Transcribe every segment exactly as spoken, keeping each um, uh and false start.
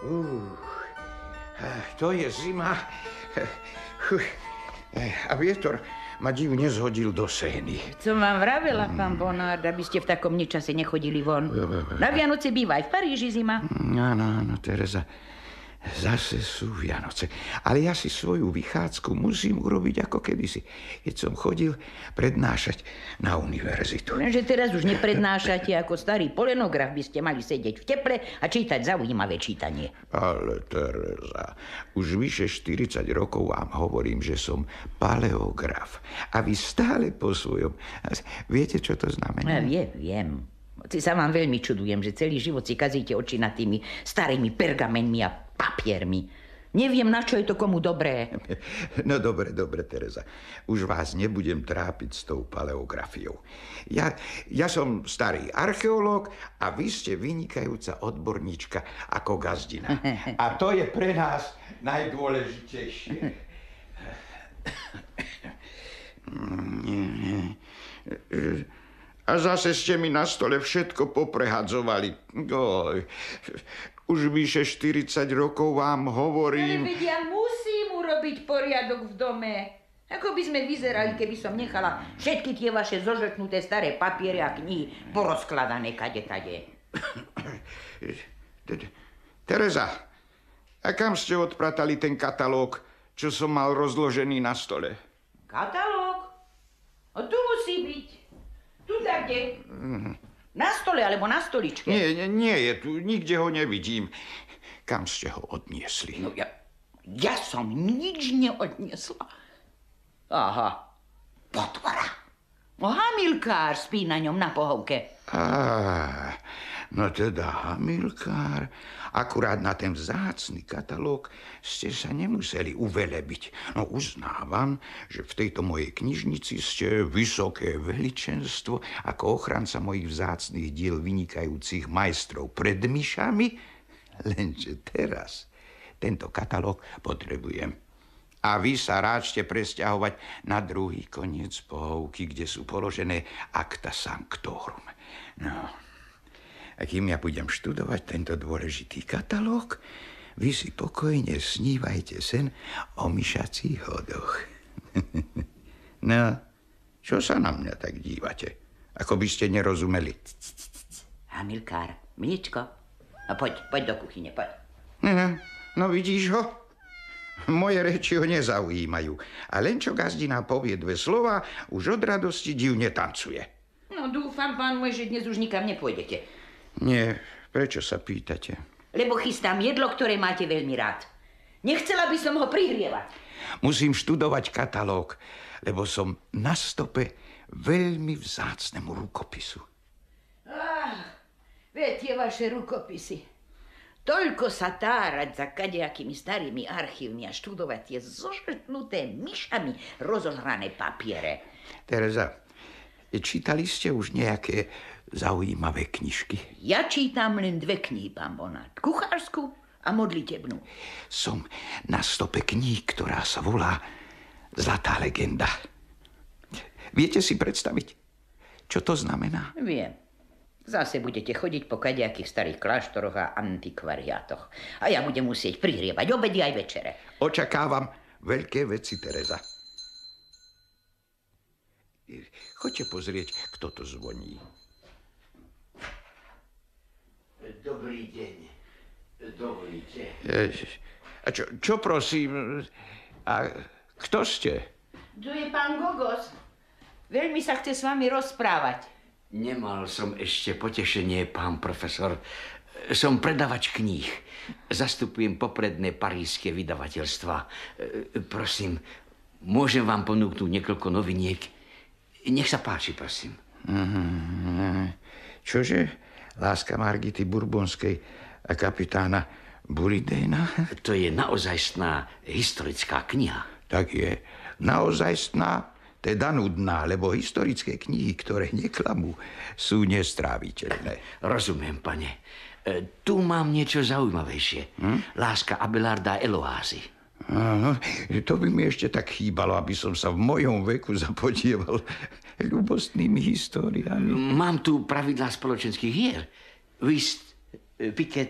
Uh, to je zima. A vietor ma divne zhodil do sény. Co vám vravela, pán Bonard, aby ste v takom ničase nechodili von? Na Vianoce býva aj v Paríži zima. Áno, áno, Tereza. Zase sú Vianoce. Ale ja si svoju vychádzku musím urobiť ako kedysi, keď som chodil prednášať na univerzitu. Že teraz už neprednášate ako starý polenograf, by ste mali sedieť v teple a čítať zaujímavé čítanie. Ale Tereza, už vyše štyridsať rokov vám hovorím, že som paleograf. A vy stále po svojom. Viete, čo to znamená? Ja viem, viem. Si sa vám veľmi čudujem, že celý život si kazíte oči nad tými starými pergamenmi a papiermi. Neviem, na čo je to komu dobré. No dobre, dobre, Tereza. Už vás nebudem trápiť s tou paleografiou. Ja, ja som starý archeológ a vy ste vynikajúca odborníčka ako gazdina. A to je pre nás najdôležitejšie. A zase ste mi na stole všetko poprehadzovali. Oj, už vyše štyridsať rokov vám hovorím. Ale veď ja musím urobiť poriadok v dome. Ako by sme vyzerali, keby som nechala všetky tie vaše zožrtnuté staré papiere a knihy porozkladané kade-tade. Tereza, a kam ste odpratali ten katalóg, čo som mal rozložený na stole? Katalóg? A tu musí byť. Tu takde. Na stole alebo na stoličke. Nie, nie, nie je tu. Nikde ho nevidím. Kam ste ho odniesli? No ja, ja som nič neodniesla. Aha. Potvora. Hamilkár spí na ňom na pohovke. Á, no teda Hamilkár. Akurát na ten vzácny katalóg ste sa nemuseli uvelebiť. No uznávam, že v tejto mojej knižnici ste vysoké veličenstvo ako ochranca mojich vzácnych diel vynikajúcich majstrov pred myšami. Lenže teraz tento katalóg potrebujem. A vy sa ráčte presťahovať na druhý koniec pohovky, kde sú položené acta sanctorum. No, a kým ja budem študovať tento dôležitý katalóg, vy si pokojne snívajte sen o myšacích hodoch. No, čo sa na mňa tak dívate? Ako by ste nerozumeli. Hamilkár, mliečko. No poď, poď do kuchyne, poď. No, no vidíš ho? Moje reči ho nezaujímajú. A len čo gazdina povie dve slova, už od radosti divne tancuje. No dúfam, pán môj, že dnes už nikam nepôjdete. Nie, prečo sa pýtate? Lebo chystám jedlo, ktoré máte veľmi rád. Nechcela by som ho prihrievať. Musím študovať katalóg, lebo som na stope veľmi vzácnemu rukopisu. Ah, veď tie vaše rukopisy. Toľko sa tárať za kadejakými starými archívmi a študovať tie zožrtnuté myšami rozohrané papiere. Tereza, čítali ste už nejaké zaujímavé knižky? Ja čítam len dve knihy, pán Bonard. Kuchársku a modlitebnú. Som na stope kníh, ktorá sa volá Zlatá legenda. Viete si predstaviť, čo to znamená? Viem. Zase budete chodiť po kadejakých starých kláštoroch a antikvariátoch. A ja budem musieť prihrievať obedy aj večere. Očakávam veľké veci, Tereza. Choďte pozrieť, kto to zvoní. Dobrý deň. Dovolíte. A čo, čo prosím? A kto ste? Tu je pán Gogos. Veľmi sa chce s vami rozprávať. Nemal som ešte potešenie, pán profesor. Som predavač kníh. Zastupujem popredné parížske vydavateľstva. Prosím, môžem vám ponúknuť niekoľko noviniek? Nech sa páči, prosím. Čože? Láska Margity Bourbonskej a kapitána Buridéna? To je naozajstná historická kniha. Tak je. Naozajstná, teda nudná, lebo historické knihy, ktoré neklamú, sú nestráviteľné. Rozumiem, pane. E, tu mám niečo zaujímavejšie. Hm? Láska Abelarda Eloázy. Áno, to by mi ešte tak chýbalo, aby som sa v mojom veku zapodieval ľubostnými históriami. Mám tu pravidlá spoločenských hier. Whist, Piquet,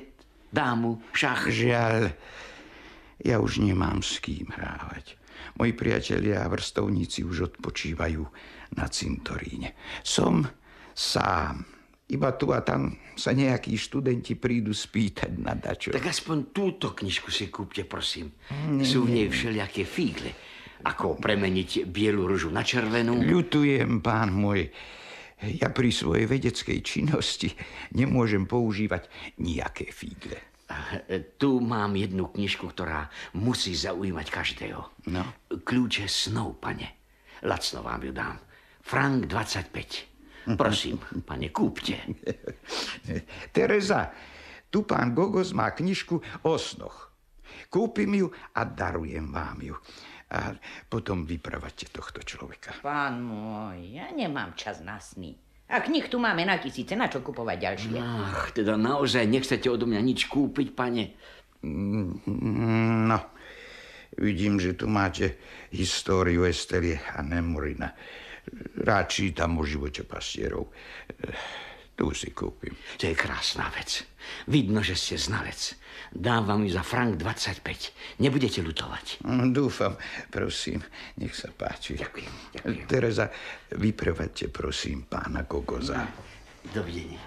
dámu, šach. Žiaľ, ja už nemám s kým hrávať. Moji priatelia a vrstovníci už odpočívajú na cintoríne. Som sám. Iba tu a tam sa nejakí študenti prídu spýtať na dačo. Tak aspoň túto knižku si kúpte, prosím. Nie, Sú v nej všelijaké fígle. Ako premeniť bielu ružu na červenú. Ľutujem, pán môj. Ja pri svojej vedeckej činnosti nemôžem používať nejaké fígle. Tu mám jednu knižku, ktorá musí zaujímať každého. No? Kľúče snov, pane. Lacno vám ju dám. Frank dvadsaťpäť. Prosím, pane, kúpte. Tereza, tu pán Gogos má knižku o snoch. Kúpim ju a darujem vám ju. A potom vypravate tohto človeka. Pán môj, ja nemám čas na sny. A knih tu máme na tisíce, na čo kupovať ďalšie? Ach, teda naozaj nechcete odo mňa nič kúpiť, pane? No, vidím, že tu máte históriu Estelie a Nemurina. Rád čítam o živote pastierov. Tu si kúpim. To je krásna vec. Vidno, že ste znalec. Dám vám ju za frank dvadsaťpäť. Nebudete ľutovať. Dúfam, prosím. Nech sa páči. Ďakujem, ďakujem. Tereza, vyprevaďte, prosím, pána Gogoza. Dovidenia.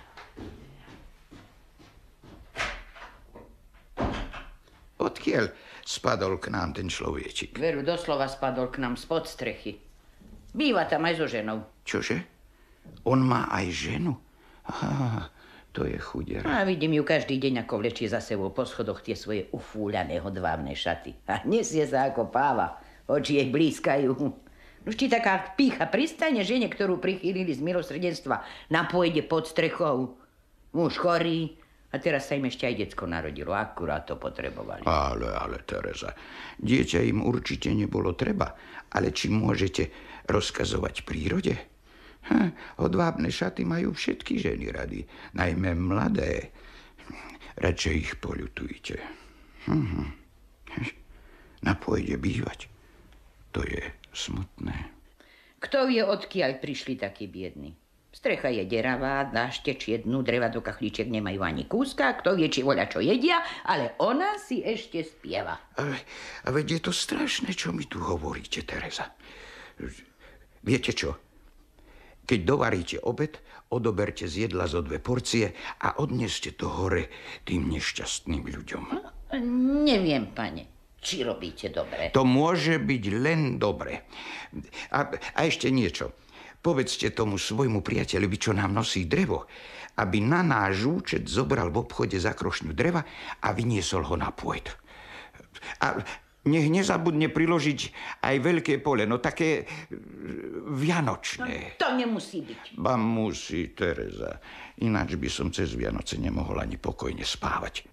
Odkiaľ spadol k nám ten človečik? Veru, doslova spadol k nám spod strechy. Býva tam aj so ženou. Čože? On má aj ženu? Aha, to je chudier. A vidím ju každý deň, ako vlečie za sebou po schodoch tie svoje ufúľané hodvábne šaty. A nesie sa ako páva. Oči jej blízkajú. Už ti taká pícha pristane žene, ktorú prichýlili z milosrdenstva, na pôjde pod strechou. Muž chorý. A teraz sa im ešte aj decko narodilo. Akurát to potrebovali. Ale, ale, Tereza, dieťa im určite nebolo treba. Ale či môžete rozkazovať prírode? Ha, odvábne šaty majú všetky ženy rady, najmä mladé. Radšej ich poľutujte. Hm. Na pôjde bývať. To je smutné. Kto vie, odkiaľ prišli takí biední? Strecha je deravá, dážď tečie dnu, dreva do kachlíček nemajú ani kúska, kto vie, či voľa čo jedia, ale ona si ešte spieva. A, a veď je to strašné, čo mi tu hovoríte, Tereza. Viete čo? Keď dovaríte obed, odoberte z jedla zo dve porcie a odneste to hore tým nešťastným ľuďom. Neviem, pane, či robíte dobre. To môže byť len dobre. A, a ešte niečo. Povedzte tomu svojmu priateľovi, čo nám nosí drevo, aby na náš účet zobral v obchode za krošňu dreva a vyniesol ho na pôjt. A nech nezabudne priložiť aj veľké poleno, také vianočné. No, to nemusí byť. Ba musí, Tereza. Ináč by som cez Vianoce nemohol ani pokojne spávať.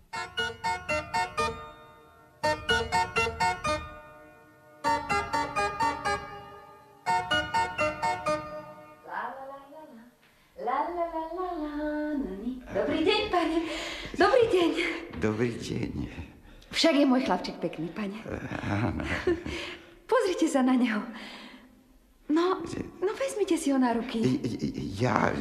Dobrý deň, pane. Dobrý deň. Dobrý deň. Však je môj chlapček pekný, pane. Áno. Pozrite sa na neho. No, no vezmite si ho na ruky. Ja...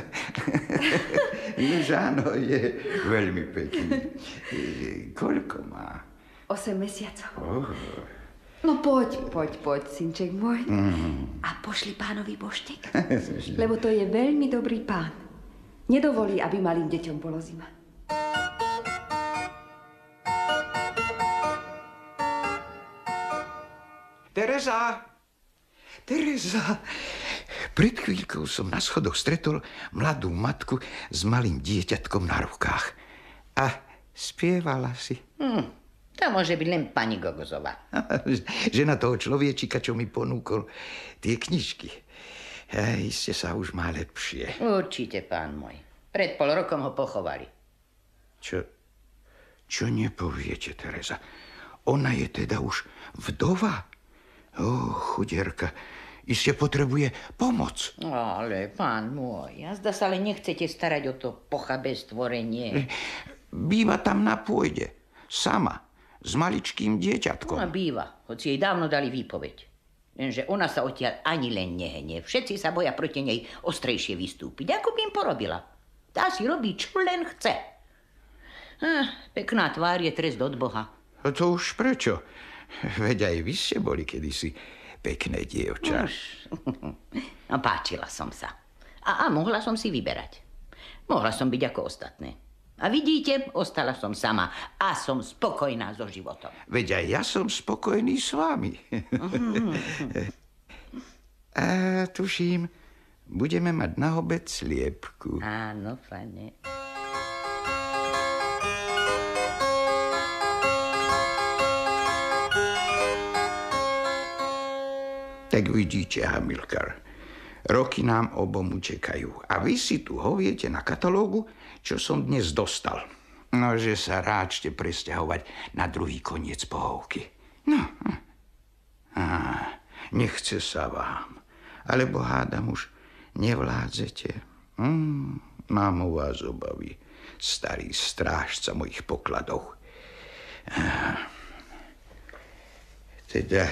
Už áno, je veľmi pekný. Koľko má? Osem mesiacov. Oh. No poď, poď, poď, synček môj. Mm. A pošli pánovi boštek. Lebo to je veľmi dobrý pán. Nedovolí, aby malým deťom bolo zima. Tereza! Tereza! Pred chvíľkou som na schodoch stretol mladú matku s malým dieťatkom na rukách. A spievala si. Hm, to môže byť len pani Gogozová. Žena toho človečika, čo mi ponúkol tie knižky. A iste sa už má lepšie. Určite, pán môj. Pred pol rokom ho pochovali. Čo, čo nepoviete, Tereza? Ona je teda už vdova? Ó, chudierka, iste potrebuje pomoc. Ale, pán môj, jazda sa ale nechcete starať o to pochabé stvorenie. Býva tam na pôjde, sama, s maličkým dieťatkom. Ona býva, hoci jej dávno dali výpoveď. Lenže ona sa odtiaľ ani len nehnie. Všetci sa boja proti nej ostrejšie vystúpiť. Ako by im porobila? Tá si robí, čo len chce. Ah, pekná tvár je trest od Boha. A to už prečo? Veď aj vy ste boli kedysi pekné dievča. Už. No, páčila som sa. A, a mohla som si vyberať. Mohla som byť ako ostatné. A vidíte, ostala som sama a som spokojná so životom. Veď aj ja som spokojný s vami. A tuším, budeme mať na obed sliepku. Áno, pane. Tak vidíte, Hamilkar, roky nám obom čekajú. A vy si tu hoviete na katalógu, čo som dnes dostal. No, že sa ráčte presťahovať na druhý koniec pohovky. No, á, nechce sa vám. Alebo hádam už nevládzete. Mm, mám u vás obavy, starý strážca mojich pokladov. Á, teda...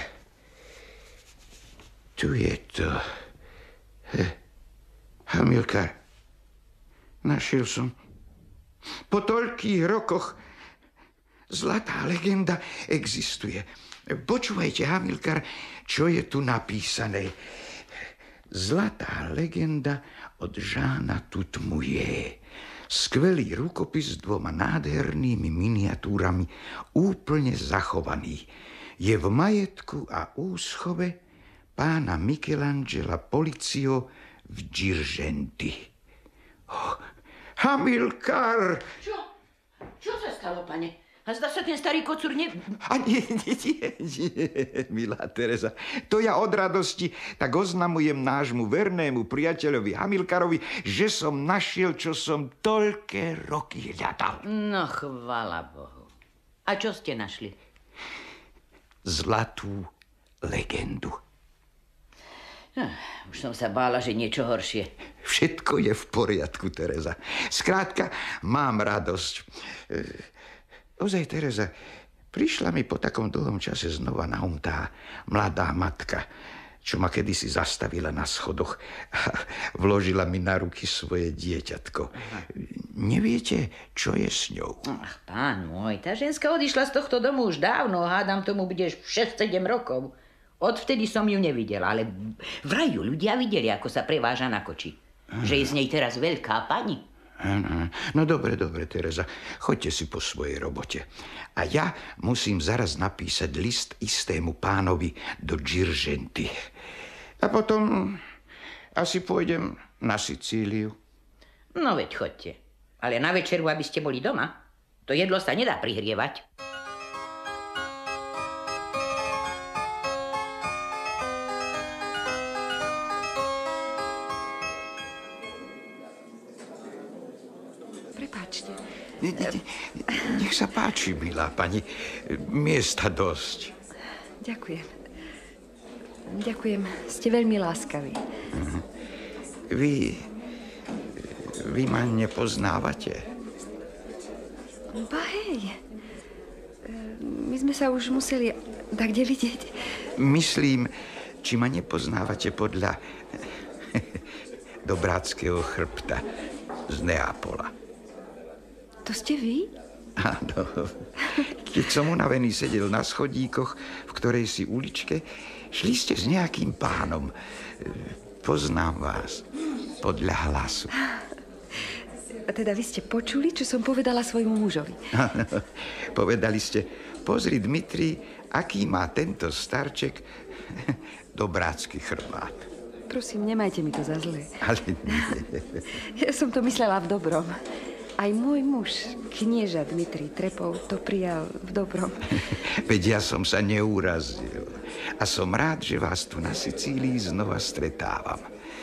Tu je to. He. Hamilkar, našiel som po toľkých rokoch zlatá legenda existuje. Počúvajte, Hamilkar, čo je tu napísané. Zlatá legenda od Žána Tutmuje. Skvelý rukopis s dvoma nádhernými miniatúrami, úplne zachovaný. Je v majetku a úschove pána Michelangela Policio v Girgenti. Oh, Hamilkar! Čo? Čo sa stalo, pane? A zdá sa ten starý kocúr ne... A nie, nie, nie, nie, milá Tereza. To ja od radosti tak oznamujem nášmu vernému priateľovi Hamilkarovi, že som našiel, čo som toľké roky hľadal. No, chvála Bohu. A čo ste našli? Zlatú legendu. Ah, už som sa bála, že niečo horšie. Všetko je v poriadku, Tereza. Skrátka, mám radosť. E, ozaj, Tereza, prišla mi po takom dlhom čase znova na um tá mladá matka, čo ma kedysi zastavila na schodoch a vložila mi na ruky svoje dieťatko. Aha. Neviete, čo je s ňou? Ach, pán môj, tá ženská odišla z tohto domu už dávno. Hádam, tomu budeš šesť sedem rokov. Odvtedy som ju nevidela, ale vraj ju ľudia videli, ako sa preváža na koči. Aha. Že je z nej teraz veľká pani. Ano. No dobre, dobre, Tereza, choďte si po svojej robote. A ja musím zaraz napísať list istému pánovi do Girgenti. A potom asi pôjdem na Sicíliu. No veď choďte. Ale na večeru, aby ste boli doma. To jedlo sa nedá prihrievať. Prepáčte. Ne, ne, ne, nech sa páči, milá pani. Miesta dosť. Ďakujem. Ďakujem. Ste veľmi láskaví. Vy... Vy ma nepoznávate? Ba hej. My sme sa už museli tak kde vidieť. Myslím, či ma nepoznávate podľa Dobráckého chrbta z Neapola. To ste vy? Áno. Keď som unavený sedel na schodíkoch v ktorej si uličke, šli ste s nejakým pánom. Poznám vás podľa hlasu. A teda vy ste počuli, čo som povedala svojmu mužovi? Áno. Povedali ste, pozri, Dmitri, aký má tento starček dobrácky chrbát. Prosím, nemajte mi to za zlé. Ale nie. Ja som to myslela v dobrom. Aj môj muž, knieža Dmitri Trepov, to prijal v dobrom. Veď ja som sa neurazil. A som rád, že vás tu na Sicílii znova stretávam.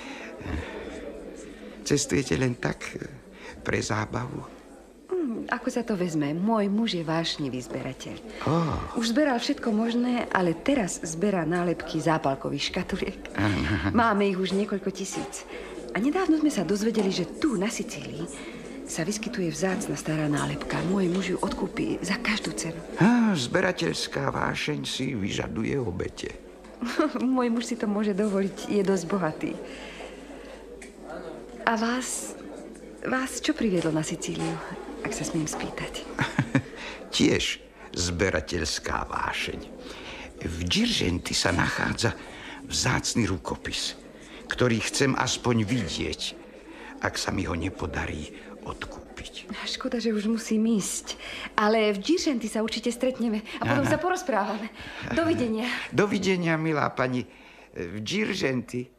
Cestujete len tak pre zábavu? Mm, ako sa to vezme? Môj muž je vášnivý zberateľ. Oh. Už zberal všetko možné, ale teraz zberá nálepky zápalkových škatuliek. Máme ich už niekoľko tisíc. A nedávno sme sa dozvedeli, že tu na Sicílii sa vyskytuje vzácna stará nálepka. Môj muž ju odkúpi za každú cenu. Ah, zberateľská vášeň si vyžaduje obete. Môj muž si to môže dovoliť, je dosť bohatý. A vás, vás čo priviedlo na Sicíliu? A ak sa smiem spýtať? Tiež zberateľská vášeň. V Džirženti sa nachádza vzácny rukopis, ktorý chcem aspoň vidieť, ak sa mi ho nepodarí odkúpiť. Škoda, že už musím ísť. Ale v Džirženti sa určite stretneme a potom Aha. sa porozprávame. Dovidenia. Dovidenia, milá pani. V Džirženti.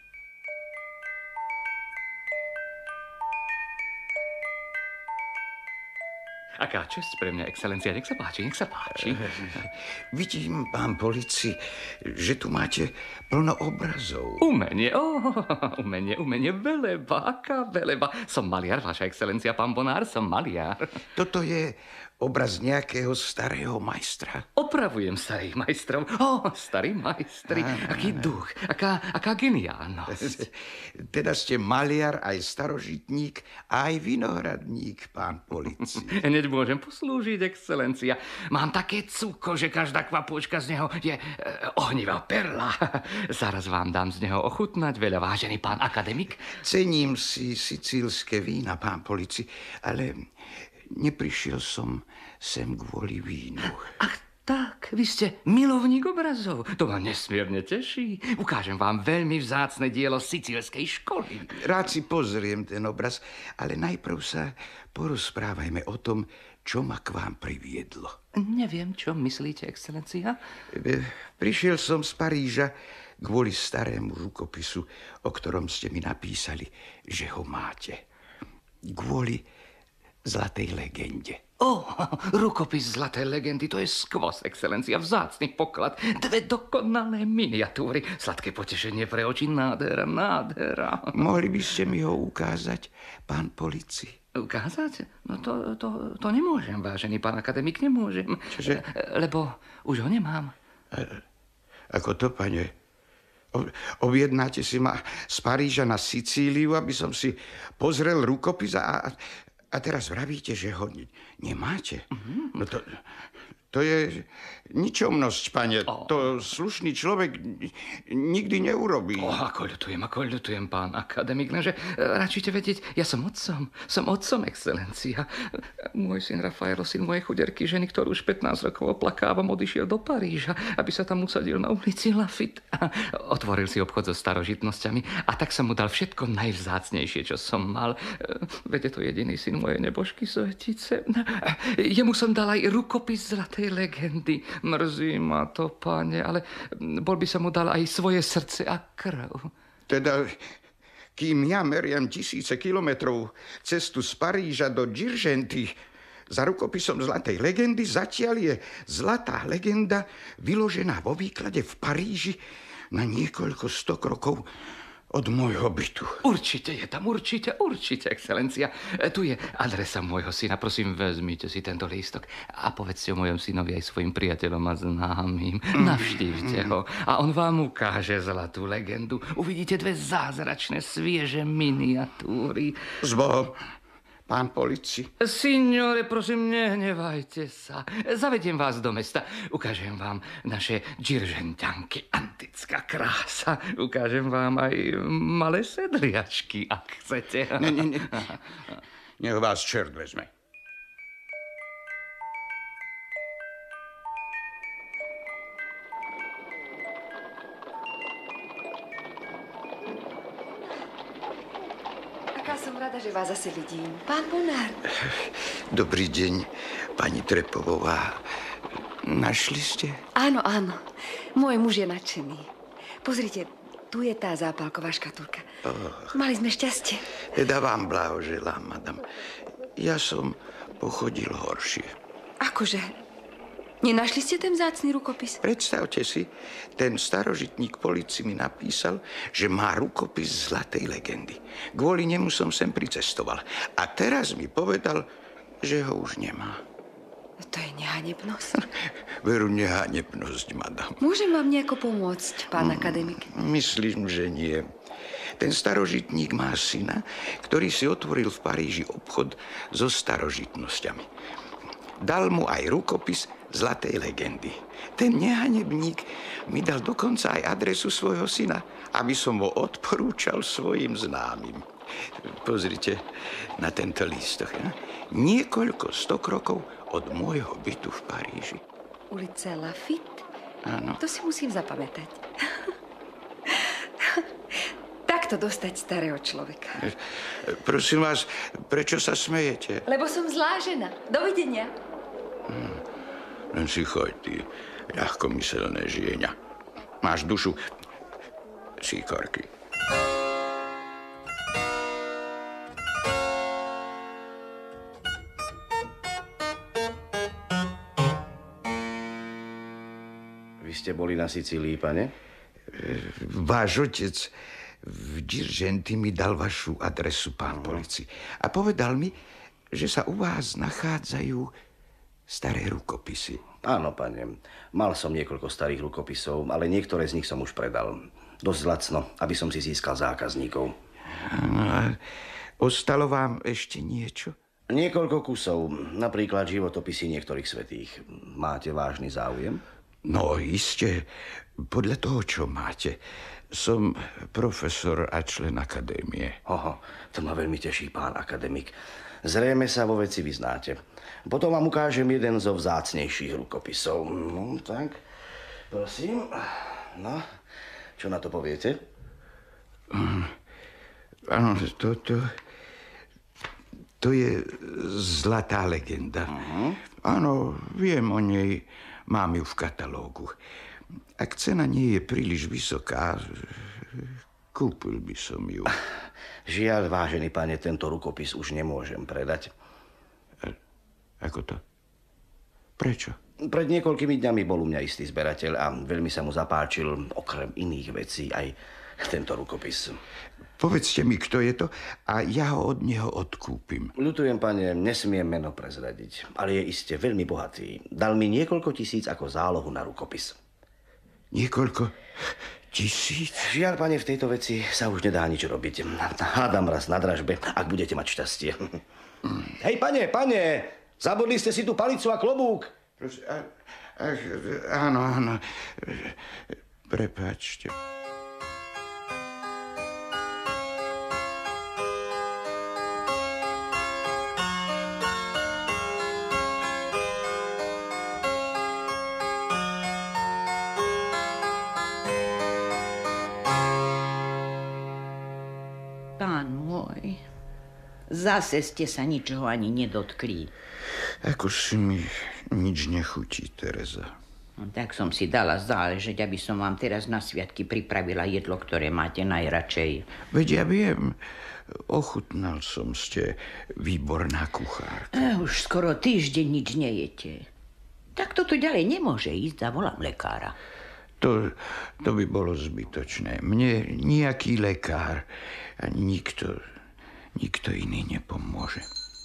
Aká česť pre mňa, excelencia. Nech sa páči, nech sa páči. Vidím, pán polici, že tu máte plno obrazov. Umenie, oh, umenie, umenie, veleba, aká veleba. Som maliar, vaša excelencia, pán Bonár, som maliar. Toto je obraz nejakého starého majstra. Opravujem starých majstrov. Oh, starí majstri, aký duch, aká, aká geniálnosť. Teda ste maliar, aj starožitník, aj vinohradník, pán polici. Hneď môžem poslúžiť, excelencia. Mám také cuko, že každá kvapôčka z neho je e, ohnivá perla. Zaraz vám dám z neho ochutnať, veľa vážený pán akademik. Cením si sicílske vína, pán polici, ale neprišiel som sem kvôli vínu. Ach tak, vy ste milovník obrazov. To ma nesmierne teší. Ukážem vám veľmi vzácne dielo sicílskej školy. Rád si pozriem ten obraz, ale najprv sa porozprávajme o tom, čo ma k vám priviedlo. Neviem, čo myslíte, excelencia? Prišiel som z Paríža kvôli starému rukopisu, o ktorom ste mi napísali, že ho máte. Kvôli zlatej legende. Oh, rukopis zlatej legendy, to je skvos, excelencia, vzácny poklad. Dve dokonalé miniatúry. Sladké potešenie pre oči, nádhera, nádhera. Mohli by ste mi ho ukázať, pán polici? Ukázať? No to, to, to nemôžem, vážený pán akademik, nemôžem. Čože? Lebo už ho nemám. Ako to, pane? Objednáte si ma z Paríža na Sicíliu, aby som si pozrel rukopis a... A teraz vravíte, že ho nemáte? No to, to je ničomnosť, pane. Oh. To slušný človek nikdy neurobí. Oh, ako ľutujem, ako ľutujem, pán akademik. Lenže radšite vedieť, ja som otcom. Som otcom, excelencia. Môj syn Rafaelo, syn mojej chuderky ženy, ktorú už pätnásť rokov oplakávam, odišiel do Paríža, aby sa tam usadil na ulici Lafitte. Otvoril si obchod so starožitnosťami a tak som mu dal všetko najvzácnejšie, čo som mal. Veď je to jediný syn mojej nebožky Svetice. Jemu som dal aj rukopis zlatej legendy. Mrzí ma to, páne, ale bol by som mu dal aj svoje srdce a krv. Teda, kým ja meriam tisíce kilometrov cestu z Paríža do Džirženti za rukopisom zlatej legendy, zatiaľ je zlatá legenda vyložená vo výklade v Paríži na niekoľko sto krokov od môjho bytu. Určite je tam, určite, určite, excelencia. Tu je adresa môjho syna. Prosím, vezmite si tento lístok a povedzte o mojom synovi aj svojim priateľom a známym. Navštívte ho a on vám ukáže zlatú legendu. Uvidíte dve zázračné, svieže miniatúry. S Bohom, pán polici. Signore, prosím, nehnevajte sa. Zavediem vás do mesta. Ukážem vám naše džiržentianky. Antická krása. Ukážem vám aj malé sedliačky, ak chcete. Ne, ne, ne. Nech vás čert vezme. Som rada, že vás zase vidím. Pán Bonár. Dobrý deň, pani Trepovová. Našli ste? Áno, áno. Môj muž je nadšený. Pozrite, tu je tá zápalková škatulka. Oh. Mali sme šťastie. Teda vám blahoželám, madam. Ja som pochodil horšie. Akože? Nenašli ste ten vzácny rukopis? Predstavte si, ten starožitník polici mi napísal, že má rukopis zlatej legendy. Kvôli nemu som sem pricestoval. A teraz mi povedal, že ho už nemá. To je nehanebnosť. Veru nehanebnosť, madam. Môžem vám nejako pomôcť, pán akademik? Myslím, že nie. Ten starožitník má syna, ktorý si otvoril v Paríži obchod so starožitnosťami. Dal mu aj rukopis zlatej legendy. Ten nehanebník mi dal dokonca aj adresu svojho syna, aby som ho odporúčal svojim známym. Pozrite na tento lístok. Ja? Niekoľko stokrokov od môjho bytu v Paríži. Ulica Lafitte? Áno. To si musím zapamätať. Takto dostať starého človeka. Prosím vás, prečo sa smejete? Lebo som zlá žena. Dovidenia. Hmm. Len si choď, ty ľahkomyselné žieňa. Máš dušu síkorky. Vy ste boli na Sicílii, pane? Váš otec v Girgenti mi dal vašu adresu, pán polici. A povedal mi, že sa u vás nachádzajú staré rukopisy. Áno, pane. Mal som niekoľko starých rukopisov, ale niektoré z nich som už predal. Dosť lacno, aby som si získal zákazníkov. Áno, a ostalo vám ešte niečo? Niekoľko kusov, napríklad životopisy niektorých svätých. Máte vážny záujem? No, iste. Podľa toho, čo máte. Som profesor a člen akadémie. Oho, to ma veľmi teší, pán akademik. Zrejme sa vo veci vyznáte. Potom vám ukážem jeden zo vzácnejších rukopisov. No, tak, prosím. No, čo na to poviete? Áno, to, to, to je zlatá legenda. Uh-huh. Áno, viem o nej, mám ju v katalógu. Ak cena nie je príliš vysoká, kúpil by som ju. Žiaľ, vážený pane, tento rukopis už nemôžem predať. A, ako to? Prečo? Pred niekoľkými dňami bol u mňa istý zberateľ a veľmi sa mu zapáčil, okrem iných vecí, aj tento rukopis. Povedzte mi, kto je to a ja ho od neho odkúpim. Ľutujem, pane, nesmiem meno prezradiť, ale je iste veľmi bohatý. Dal mi niekoľko tisíc ako zálohu na rukopis. Niekoľko tisíc? Žiaľ, pane, v tejto veci sa už nedá nič robiť. Hádam raz na dražbe, ak budete mať šťastie. Mm. Hej, pane, pane, zabudli ste si tu palicu a klobúk. Prosím, a, a, áno, áno. Prepáčte. Pán môj, zase ste sa ničoho ani nedotkli. Ako si mi nič nechutí, Tereza. No, tak som si dala záležeť, aby som vám teraz na sviatky pripravila jedlo, ktoré máte najradšej. Veď ja viem, ochutnal som, ste výborná kuchárka. Eh, už skoro týždeň nič nejete. Tak toto ďalej nemôže ísť, zavolám lekára. To, to by bolo zbytočné. Mne nejaký lekár ani nikto, nikto iný nepomôže.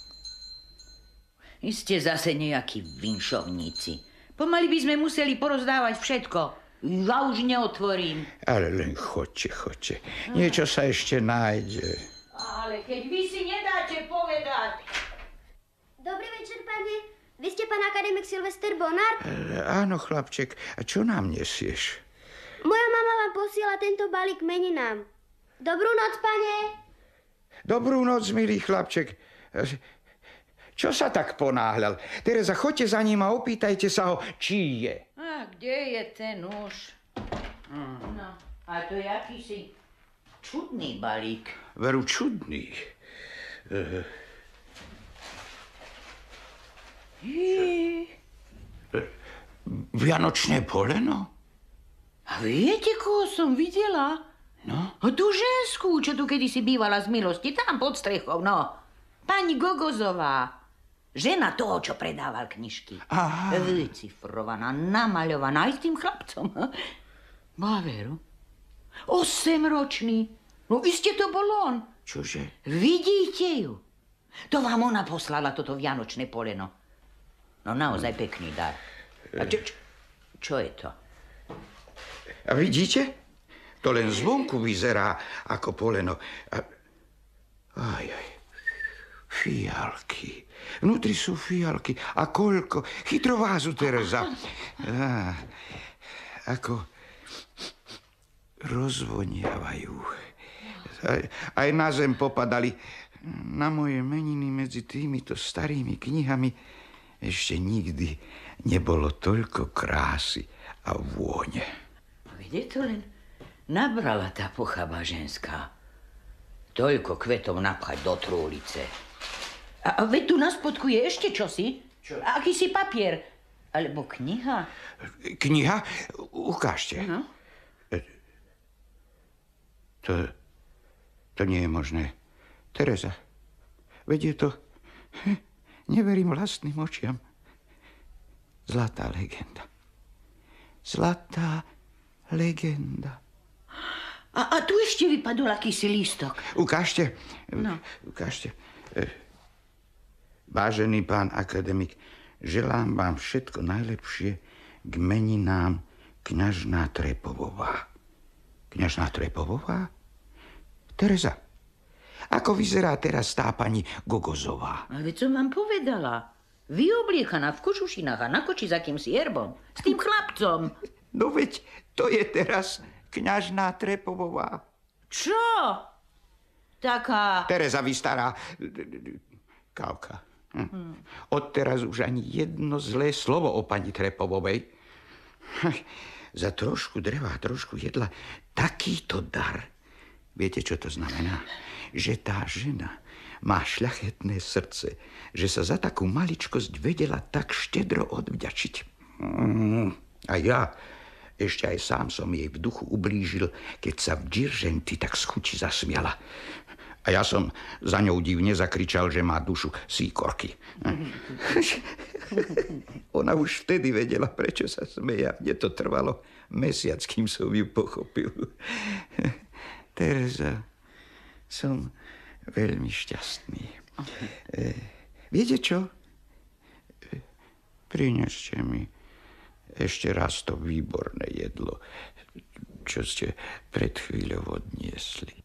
Vy ste zase nejakí vinšovníci. Pomaly by sme museli porozdávať všetko. Ja už neotvorím. Ale len chodte, chodte. Niečo sa ešte nájde. Ale keď vy si nedáte povedať. Dobrý večer, pane. Vy ste pán akademik Sylvester Bonard? E, áno, chlapček. A čo nám nesieš? Moja mama vám posiela tento balík meninám. Dobrú noc, pane. Dobrú noc, milý chlapček. Čo sa tak ponáhľal? Tereza, choďte za ním a opýtajte sa ho, či je. A kde je ten už? Mm. No, a to je akýsi čudný balík. Veru čudný. E... Je... Vianočné poleno? A viete, koho som videla? No? Tú ženskú, čo tu kedysi bývala z milosti, tam pod strechou, no. Pani Gogozová. Žena toho, čo predával knižky. Aha. Vycifrovaná, namaľovaná aj s tým chlapcom. Má veru. Osemročný. No iste to bol on. Čože? Vidíte ju? To vám ona poslala, toto vianočné poleno. No naozaj pekný dar. A čo, čo, čo je to? A vidíte? To len zvonku vyzerá ako poleno. A... Aj, aj. Fialky. Vnútri sú fialky. A koľko? Chytro vázu, Tereza. Á, ako rozvoniavajú. aj, aj na zem popadali. Na moje meniny medzi týmito starými knihami ešte nikdy nebolo toľko krásy a vône. Kde to len nabrala tá pochabá ženská? Toľko kvetov napchať do trúlice. A, a veď tu na spodku je ešte čosi. Čo? Akýsi papier. Alebo kniha. Kniha? Ukážte. No. To, to nie je možné. Tereza, veď je to... Neverím vlastným očiam. Zlatá legenda. Zlatá legenda. A, a tu ešte vypadol akýsi lístok. Ukážte. No. Ukážte. Vážený pán akademik, želám vám všetko najlepšie k meninám kňažná Trepovová. Kňažná Trepovová? Tereza, ako vyzerá teraz tá pani Gogozová? Ale veď som vám povedala. Vyobliekaná v kožušinách a na koči za akýmsi herbom. S tým chlapcom. No veď, to je teraz kňažná Trepovová. Čo? Taká... Tereza, vy stará... Kávka. Hm. Hmm. Odteraz už ani jedno zlé slovo o pani Trepovovej. Za trošku dreva, trošku jedla. Takýto dar. Viete, čo to znamená? Že tá žena má šľachetné srdce, že sa za takú maličkosť vedela tak štedro odvďačiť. Mm. A ja ešte aj sám som jej v duchu ublížil, keď sa v Džirženti tak z chuti zasmiala. A ja som za ňou divne zakričal, že má dušu síkorky. Ona už vtedy vedela, prečo sa smeje. Mne to trvalo mesiac, kým som ju pochopil. Tereza, som veľmi šťastný. E, viete čo? E, prineste mi ešte raz to výborné jedlo, čo ste pred chvíľou odniesli.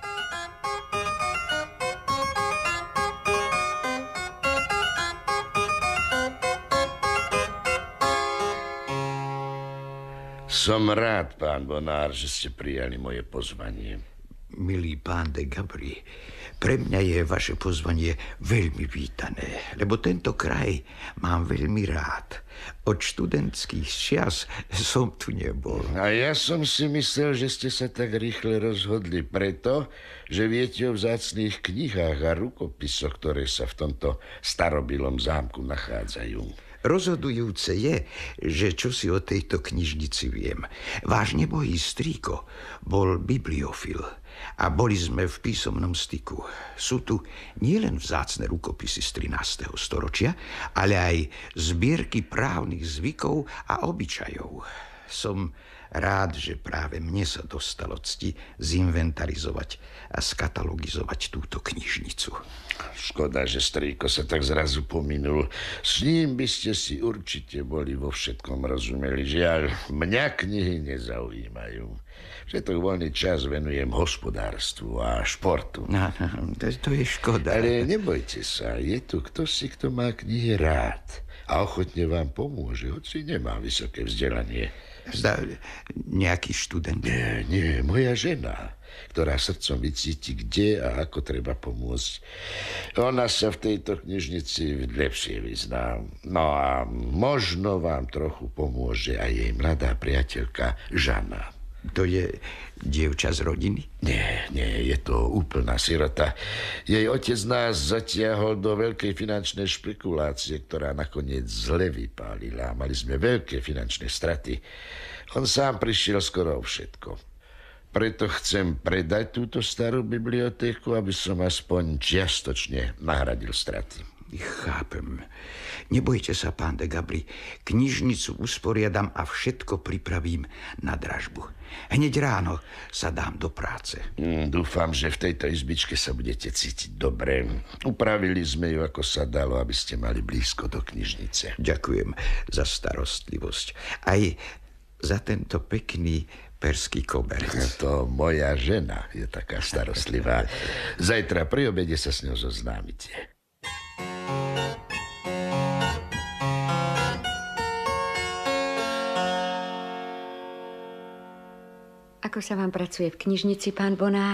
Som rád, pán Bonár, že ste prijali moje pozvanie. Milý pán de Gabri, pre mňa je vaše pozvanie veľmi vítané, lebo tento kraj mám veľmi rád. Od študentských čias som tu nebol. A ja som si myslel, že ste sa tak rýchle rozhodli preto, že viete o vzácnych knihách a rukopisoch, ktoré sa v tomto starobilom zámku nachádzajú. Rozhodujúce je, že čo si o tejto knižnici viem. Váš nebohý strýko bol bibliofil a boli sme v písomnom styku. Sú tu nielen vzácne rukopisy z trinásteho storočia, ale aj zbierky právnych zvykov a obyčajov. Som rád, že práve mne sa dostalo cti zinventarizovať a skatalogizovať túto knižnicu. Škoda, že strýko sa tak zrazu pominul. S ním by ste si určite boli vo všetkom rozumeli. Žiaľ, mňa knihy nezaujímajú. Všetok voľný čas venujem hospodárstvu a športu. No, no, to, to je škoda. Ale nebojte sa, je tu kto si, kto má knihy rád a ochotne vám pomôže, hoci nemá vysoké vzdelanie. Zdá, nejaký študent? Nie, nie, moja žena, ktorá srdcom vycíti, kde a ako treba pomôcť. Ona sa v tejto knižnici lepšie vyzná. No a možno vám trochu pomôže aj jej mladá priateľka Žana. To je dievča z rodiny? Nie, nie, je to úplná sirota. Jej otec nás zatiahol do veľkej finančnej špekulácie, ktorá nakoniec zle vypálila. Mali sme veľké finančné straty. On sám prišiel skoro o všetko. Preto chcem predať túto starú bibliotéku, aby som aspoň čiastočne nahradil straty. Chápem. Nebojte sa, pán de Gabri. Knižnicu usporiadam a všetko pripravím na dražbu. Hneď ráno sa dám do práce. Mm, dúfam, že v tejto izbičke sa budete cítiť dobre. Upravili sme ju, ako sa dalo, aby ste mali blízko do knižnice. Ďakujem za starostlivosť. Aj za tento pekný perský koberec. To moja žena je taká starostlivá. Zajtra pri obede sa s ňou zoznámite. Ako sa vám pracuje v knižnici, pán Bonár?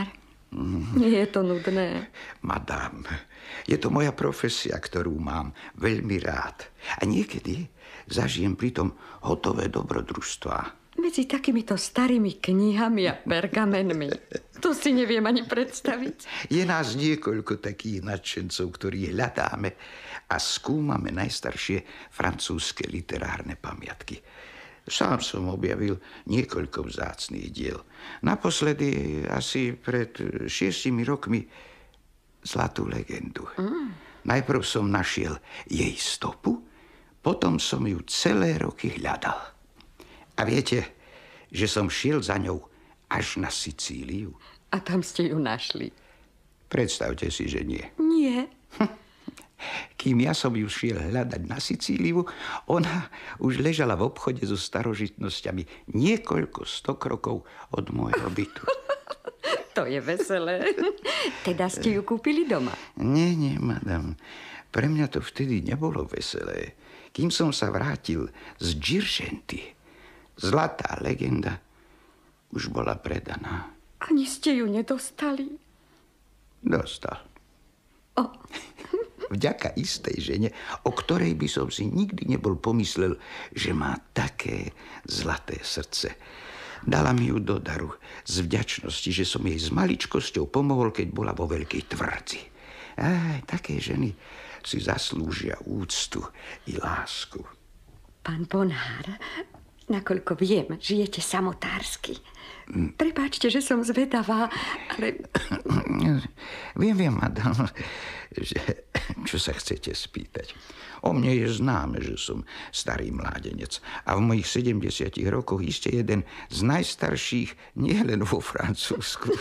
Nie je to nudné. Madame, je to moja profesia, ktorú mám veľmi rád. A niekedy zažijem pritom hotové dobrodružstvá. Medzi takýmito starými knihami a pergamenmi. To si neviem ani predstaviť. Je nás niekoľko takých nadšencov, ktorých hľadáme a skúmame najstaršie francúzske literárne pamiatky. Sám som objavil niekoľko vzácnych diel. Naposledy asi pred šiestimi rokmi Zlatú legendu. Mm. Najprv som našiel jej stopu, potom som ju celé roky hľadal. A viete, že som šiel za ňou až na Sicíliu? A tam ste ju našli? Predstavte si, že nie. Nie. Kým ja som ju šiel hľadať na Sicíliu, ona už ležala v obchode so starožitnosťami niekoľko sto krokov od môjho bytu. To je veselé. Teda ste ju kúpili doma? Nie, nie, madam. Pre mňa to vtedy nebolo veselé. Kým som sa vrátil z Giršenty, Zlatá legenda už bola predaná. Ani ste ju nedostali? Dostal. O. Vďaka istej žene, o ktorej by som si nikdy nebol pomyslel, že má také zlaté srdce. Dala mi ju do daru z vďačnosti, že som jej s maličkosťou pomohol, keď bola vo veľkej tvrdzi. Aj, také ženy si zaslúžia úctu i lásku. Pán Bonhár, nakoľko viem, žijete samotársky. Prepáčte, že som zvedavá, ale... Viem, viem, madam, že, čo sa chcete spýtať. O mne je známe, že som starý mládenec a v mojich sedemdesiatich rokoch iste jeden z najstarších nielen vo Francúzsku.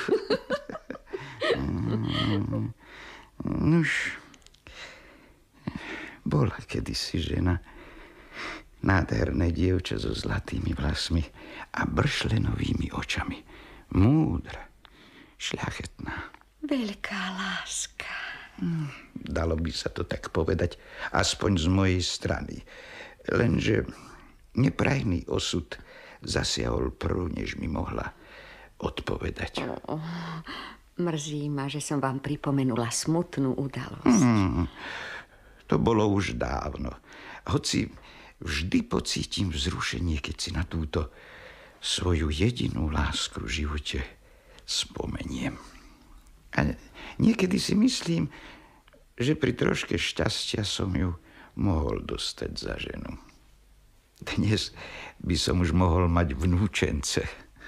Nuž, bola kedysi žena, nádherné dievča so zlatými vlasmi a bršlenovými očami. Múdra, šľachetná. Veľká láska. Hmm, dalo by sa to tak povedať, aspoň z mojej strany. Lenže neprajný osud zasiahol prv, než mi mohla odpovedať. Oh, mrzí ma, že som vám pripomenula smutnú udalosť. Hmm, to bolo už dávno. Hoci vždy pocítim vzrušenie, keď si na túto svoju jedinú lásku v živote spomeniem. A niekedy si myslím, že pri troške šťastia som ju mohol dostať za ženu. Dnes by som už mohol mať vnúčence.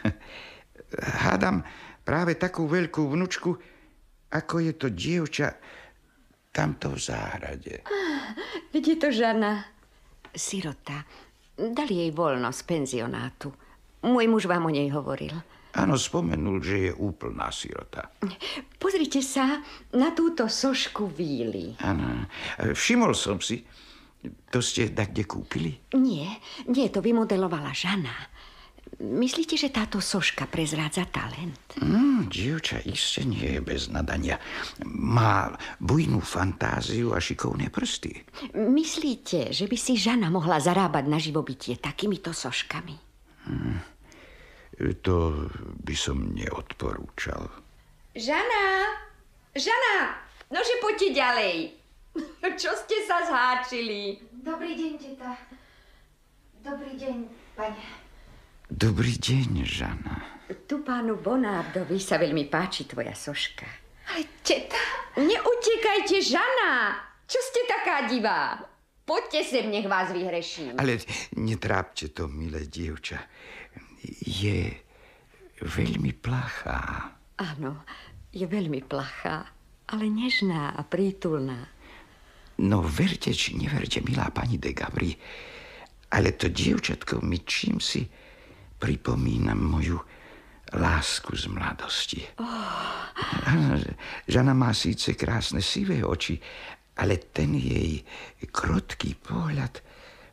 Hádam práve takú veľkú vnučku, ako je to dievča tamto v záhrade. Ah, vidí to Žana. Sirota. Dali jej voľno z penzionátu. Môj muž vám o nej hovoril. Áno, spomenul, že je úplná sirota. Pozrite sa na túto sošku víly. Áno, všimol som si. To ste takde kúpili? Nie, nie, to vymodelovala Žana. Myslíte, že táto soška prezrádza talent? Mm, dievča iste nie je bez nadania. Má bujnú fantáziu a šikovné prsty. Myslíte, že by si Žana mohla zarábať na živobytie takýmito soškami? Mm, to by som neodporúčal. Žana! Žana! Nože poďte ďalej. Čo ste sa zháčili? Dobrý deň, teta. Dobrý deň, pane. Dobrý deň, Žana. Tu pánu Bonardovi sa veľmi páči tvoja soška. Ale teta... Neutekajte, Žana! Čo ste taká divá? Poďte sem, nech vás vyhreším. Ale netrápte to, milé dievča. Je veľmi plachá. Áno, je veľmi plachá, ale nežná a prítulná. No verte, či neverte, milá pani de Gabry, ale to dievčatko mi čím si pripomína moju lásku z mladosti. Oh. Žana má síce krásne sivé oči, ale ten jej krotký pohľad...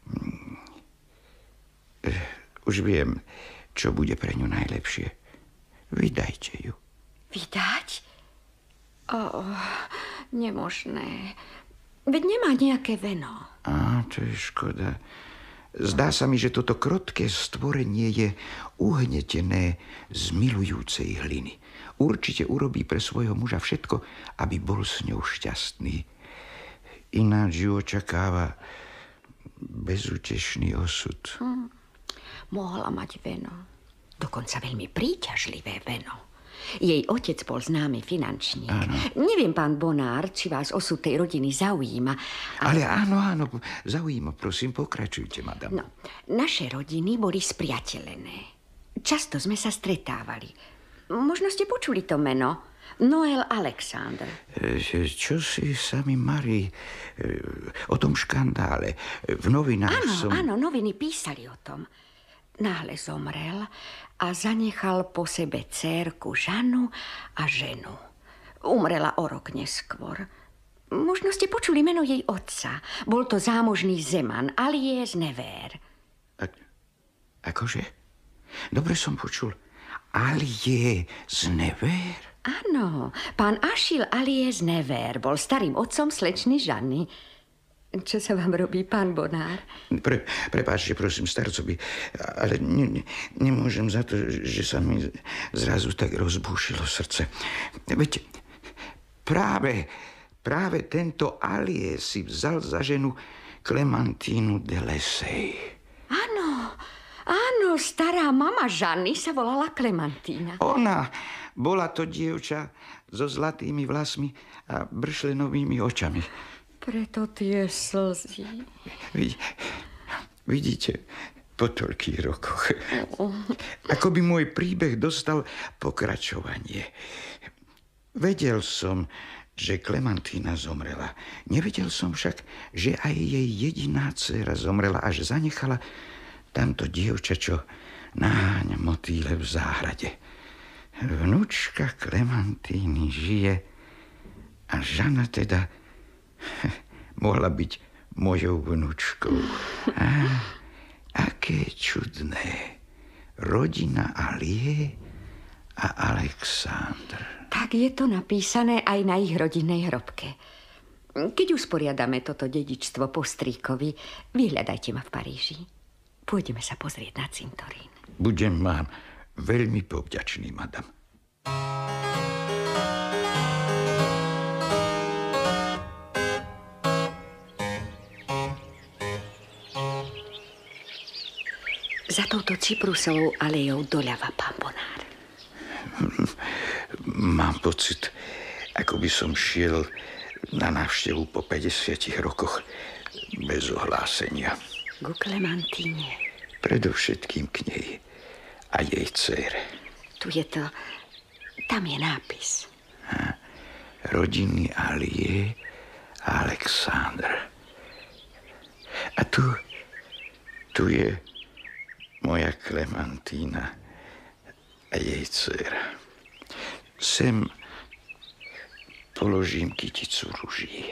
Už viem, čo bude pre ňu najlepšie. Vydajte ju. Vydať? Oh, nemožné. Veď nemá nejaké veno. Á, to je škoda. Zdá sa mi, že toto krotké stvorenie je uhnetené z milujúcej hliny. Určite urobí pre svojho muža všetko, aby bol s ňou šťastný. Ináč ju očakáva bezútešný osud. Hmm. Mohla mať veno. Dokonca veľmi príťažlivé veno. Jej otec bol známy finančník. Áno. Neviem, pán Bonár, či vás osud tej rodiny zaujíma. Ale, ale áno, áno, zaujíma, prosím, pokračujte, madam. No, naše rodiny boli spriateľené. Často sme sa stretávali. Možno ste počuli to meno. Noel Alexander. Čo si sami Marii o tom škandále? V novinách áno, som... Áno, noviny písali o tom. Náhle zomrel a zanechal po sebe dcérku Žanu a ženu. Umrela o rok neskôr. Možno ste počuli meno jej otca. Bol to zámožný Zeman, alias Nevers. A, akože? Dobre som počul. Alias Nevers? Áno, pán Achille alias Nevers bol starým otcom slečny Žany. Čo sa vám robí, pán Bonár? Pre, prepáčte, prosím, starcovi, ale ne, ne, nemôžem za to, že sa mi zrazu tak rozbúšilo srdce. Veď práve, práve tento alias si vzal za ženu Klementínu de Lesseps. Áno, áno, stará mama Žany sa volala Klementína. Ona bola to dievča so zlatými vlasmi a bršlenovými očami. Preto tie slzy. Vid, vidíte, po toľkých rokoch. Ako by môj príbeh dostal pokračovanie. Vedel som, že Klementína zomrela. Nevedel som však, že aj jej jediná dcéra zomrela, až zanechala tamto dievča, čo náňa motýle v záhrade. Vnúčka Klementíny žije a Žana teda mohla byť mojou vnúčkou. Á, aké čudné. Rodina Alie a Alexander. Tak je to napísané aj na ich rodinnej hrobke. Keď usporiadame toto dedičstvo po strýkovi, vyhľadajte ma v Paríži. Pôjdeme sa pozrieť na cintorín. Budem vám veľmi povďačný, madam. Za touto cyprusovou alejou doľava, pán Bonár. Mám pocit, ako by som šiel na návštevu po päťdesiatich rokoch bez ohlásenia. Ku Klementíne. Predovšetkým k nej a jej dcére. Tu je to... Tam je nápis. A, rodiny Alie a Alexander. A tu... Tu je moja Klementína a jej dcéra. Sem položím kyticu ruží.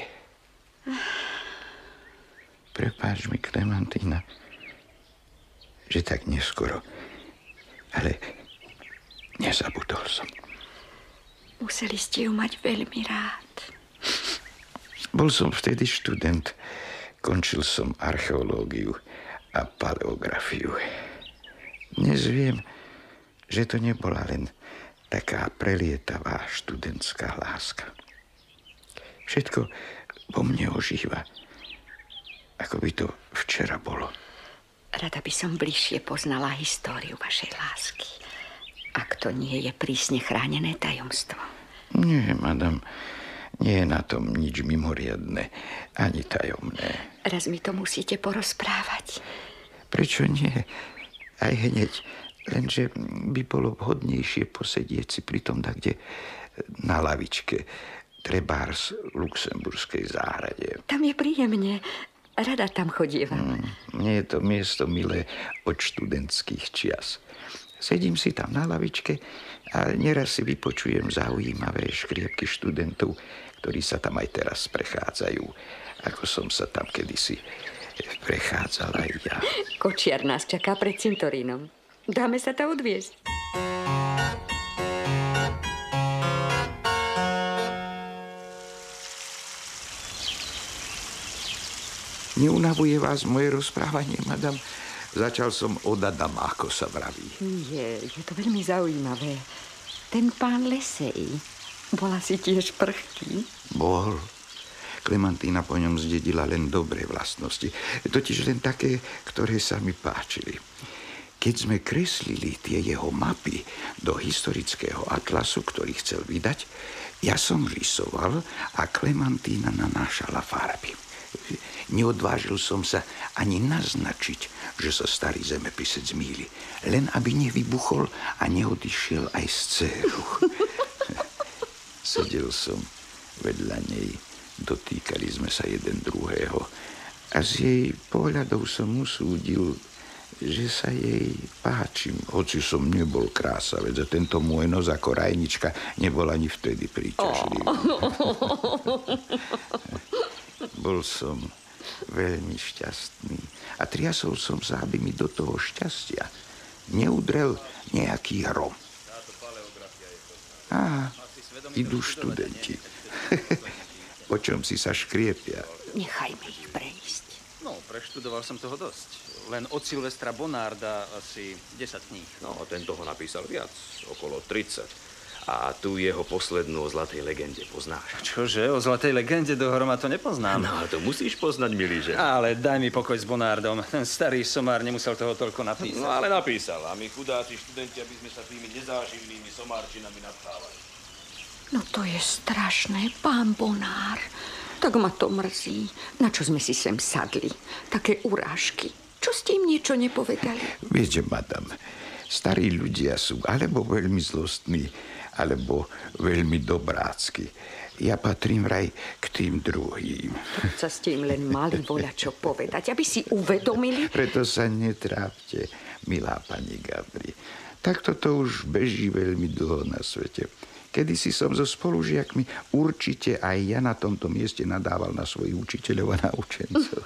Prepáč mi, Klementína, že tak neskoro, ale nezabudol som. Museli ste ju mať veľmi rád. Bol som vtedy študent. Končil som archeológiu a paleografiu. Dnes viem, že to nebola len taká prelietavá študentská láska. Všetko vo mne ožíva, ako by to včera bolo. Rada by som bližšie poznala históriu vašej lásky. Ak to nie je prísne chránené tajomstvo. Nie, madam, nie je na tom nič mimoriadne, ani tajomné. Raz mi to musíte porozprávať. Prečo nie? Aj hneď. Lenže by bolo vhodnejšie posedieť si pri tom kde na lavičke, trebárs v Luxemburskej záhrade. Tam je príjemne. Rada tam chodievam. Mm, mne je to miesto milé od študentských čias. Sedím si tam na lavičke a neraz si vypočujem zaujímavé škriepky študentov, ktorí sa tam aj teraz prechádzajú, ako som sa tam kedysi prechádzal aj ja. Kočiar nás čaká pred cintorínom. Dáme sa to odviesť. Neunavuje vás moje rozprávanie, madam? Začal som od Adama, ako sa vraví. Nie, je to veľmi zaujímavé. Ten pán Lesej bol asi tiež prchký. Bol. Klementína po ňom zdedila len dobré vlastnosti. Totiž len také, ktoré sa mi páčili. Keď sme kreslili tie jeho mapy do historického atlasu, ktorý chcel vydať, ja som rysoval a Klementína nanášala farby. Neodvážil som sa ani naznačiť, že sa starý zemepisec mýli, len aby nevybuchol a neodišiel aj z dcéru. Sedel som vedľa nej, dotýkali sme sa jeden druhého a z jej pohľadov som usúdil, že sa jej páčim, hoci som nebol krásavec a tento môj nos ako rajnička nebol ani vtedy príťažlivý. Oh. Bol som veľmi šťastný a triasol som sa, aby mi do toho šťastia neudrel nejaký hrom. Á, idú študenti. Po čom si sa škriepia? Nechajme ich prejsť. No, preštudoval som toho dosť. Len od Silvestra Bonarda asi desať kníh. No, ten toho napísal viac, okolo tridsať. A tu jeho poslednú o zlatej legende poznáš. Čože? O zlatej legende dohroma to nepoznám. No, to musíš poznať, milý že. Ale daj mi pokoj s Bonardom. Ten starý somár nemusel toho toľko napísať. No, ale napísal. A my chudáci študenti, aby sme sa tými nezáživnými somárčinami napchávali. No to je strašné, pán Bonár. Tak ma to mrzí. Na čo sme si sem sadli? Také urážky. Čo ste im niečo nepovedali? Viete, madam, starí ľudia sú alebo veľmi zlostní, alebo veľmi dobrácky. Ja patrím vraj k tým druhým. Prečo ste im len mali voľačo povedať, aby si uvedomili? Preto sa netrápte, milá pani Gabri. Takto to už beží veľmi dlho na svete. Kedysi som so spolužiakmi určite aj ja na tomto mieste nadával na svojich učiteľov a na učencov.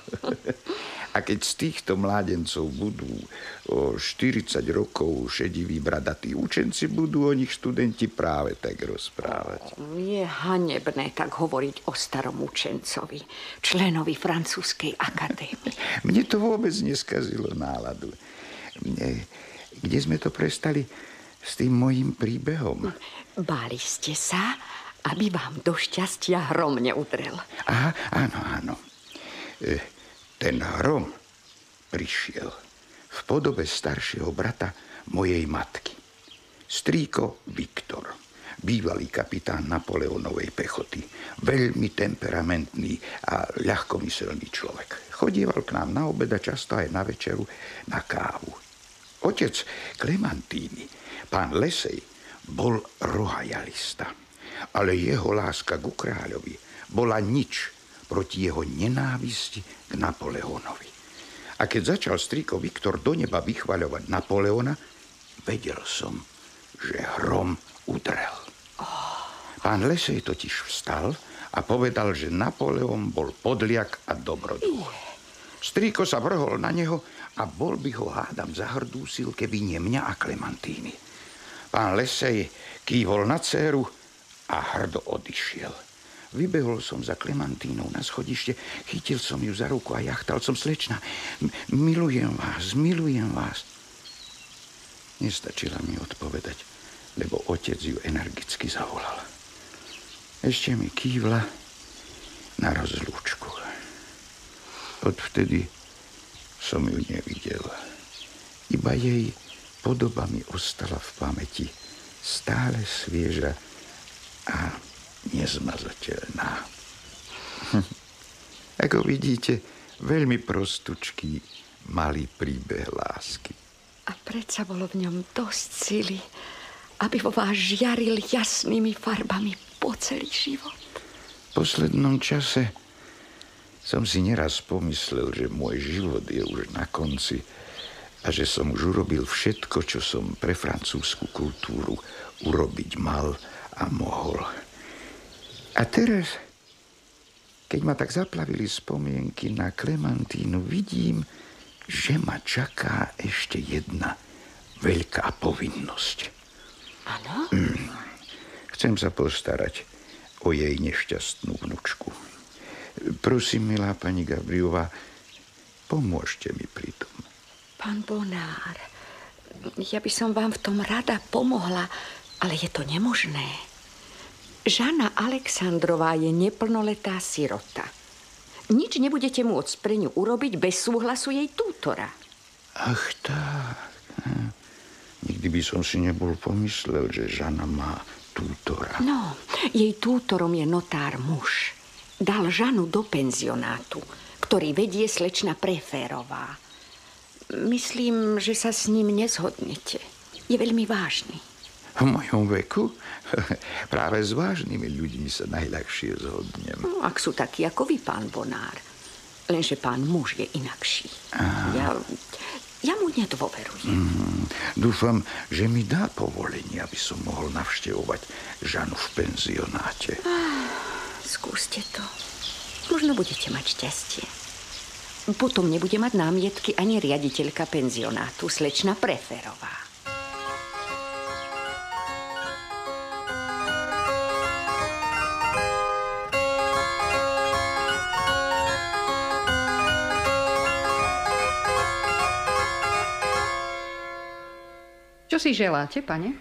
A keď z týchto mládencov budú o štyridsať rokov šediví bradatí učenci, budú o nich študenti práve tak rozprávať. Je hanebné tak hovoriť o starom učencovi, členovi francúzskej akadémie. Mne to vôbec neskazilo náladu. Mne, kde sme to prestali s tým mojím príbehom? Báli ste sa, aby vám do šťastia hrom neudrel. Aha, áno, áno. E, ten hrom prišiel v podobe staršieho brata mojej matky. Strýko Viktor, bývalý kapitán Napoleónovej pechoty, veľmi temperamentný a ľahkomyselný človek. Chodieval k nám na obed a často aj na večeru na kávu. Otec Klementíny, pán Lesej, bol rohajalista, ale jeho láska ku kráľovi bola nič proti jeho nenávisti k Napoleónovi. A keď začal strýko Viktor do neba vychvaľovať Napoleóna, vedel som, že hrom udrel. Pán Lesej totiž vstal a povedal, že Napoleón bol podliak a dobrodruh. Strýko sa vrhol na neho a bol by ho, hádam, zahrdúsil, keby nie mňa a Klementíny. Pán Lesej kývol na dcéru a hrdo odišiel. Vybehol som za Klementínou na schodište, chytil som ju za ruku a jachtal som: slečna, m- milujem vás, milujem vás. Nestačila mi odpovedať, lebo otec ju energicky zavolal. Ešte mi kývla na rozlúčku. Odvtedy som ju nevidel. Iba jej podoba mi ostala v pamäti, stále svieža a nezmazateľná. Ako vidíte, veľmi prostučký malý príbeh lásky. A predsa bolo v ňom dosť sily, aby vo vás žiaril jasnými farbami po celý život. V poslednom čase som si neraz pomyslel, že môj život je už na konci a že som už urobil všetko, čo som pre francúzsku kultúru urobiť mal a mohol. A teraz, keď ma tak zaplavili spomienky na Klementínu, vidím, že ma čaká ešte jedna veľká povinnosť. Áno? Mm. Chcem sa postarať o jej nešťastnú vnučku. Prosím, milá pani Gabriová, Pomôžte mi pri tom. Pán Bonár, ja by som vám v tom rada pomohla, ale je to nemožné. Žana Alexandrová je neplnoletá sirota. Nič nebudete môcť pre ňu urobiť bez súhlasu jej tútora. Ach tak. Nikdy by som si nebol pomyslel, že Žana má tútora. No, jej tútorom je notár muž. Dal Žanu do penzionátu, ktorý vedie slečna Preférová. Myslím, že sa s ním nezhodnete. Je veľmi vážny. V mojom veku? Práve s vážnymi ľuďmi sa najľahšie zhodnem. No, ak sú takí ako vy, pán Bonár. Lenže pán muž je inakší. Ja, ja mu nedôverujem. Mm, dúfam, že mi dá povolenie, aby som mohol navštevovať Žanu v penzionáte. Ah, skúste to. Možno budete mať šťastie. Potom nebude mať námietky ani riaditeľka penzionátu, slečna Preférová. Čo si želáte, pane?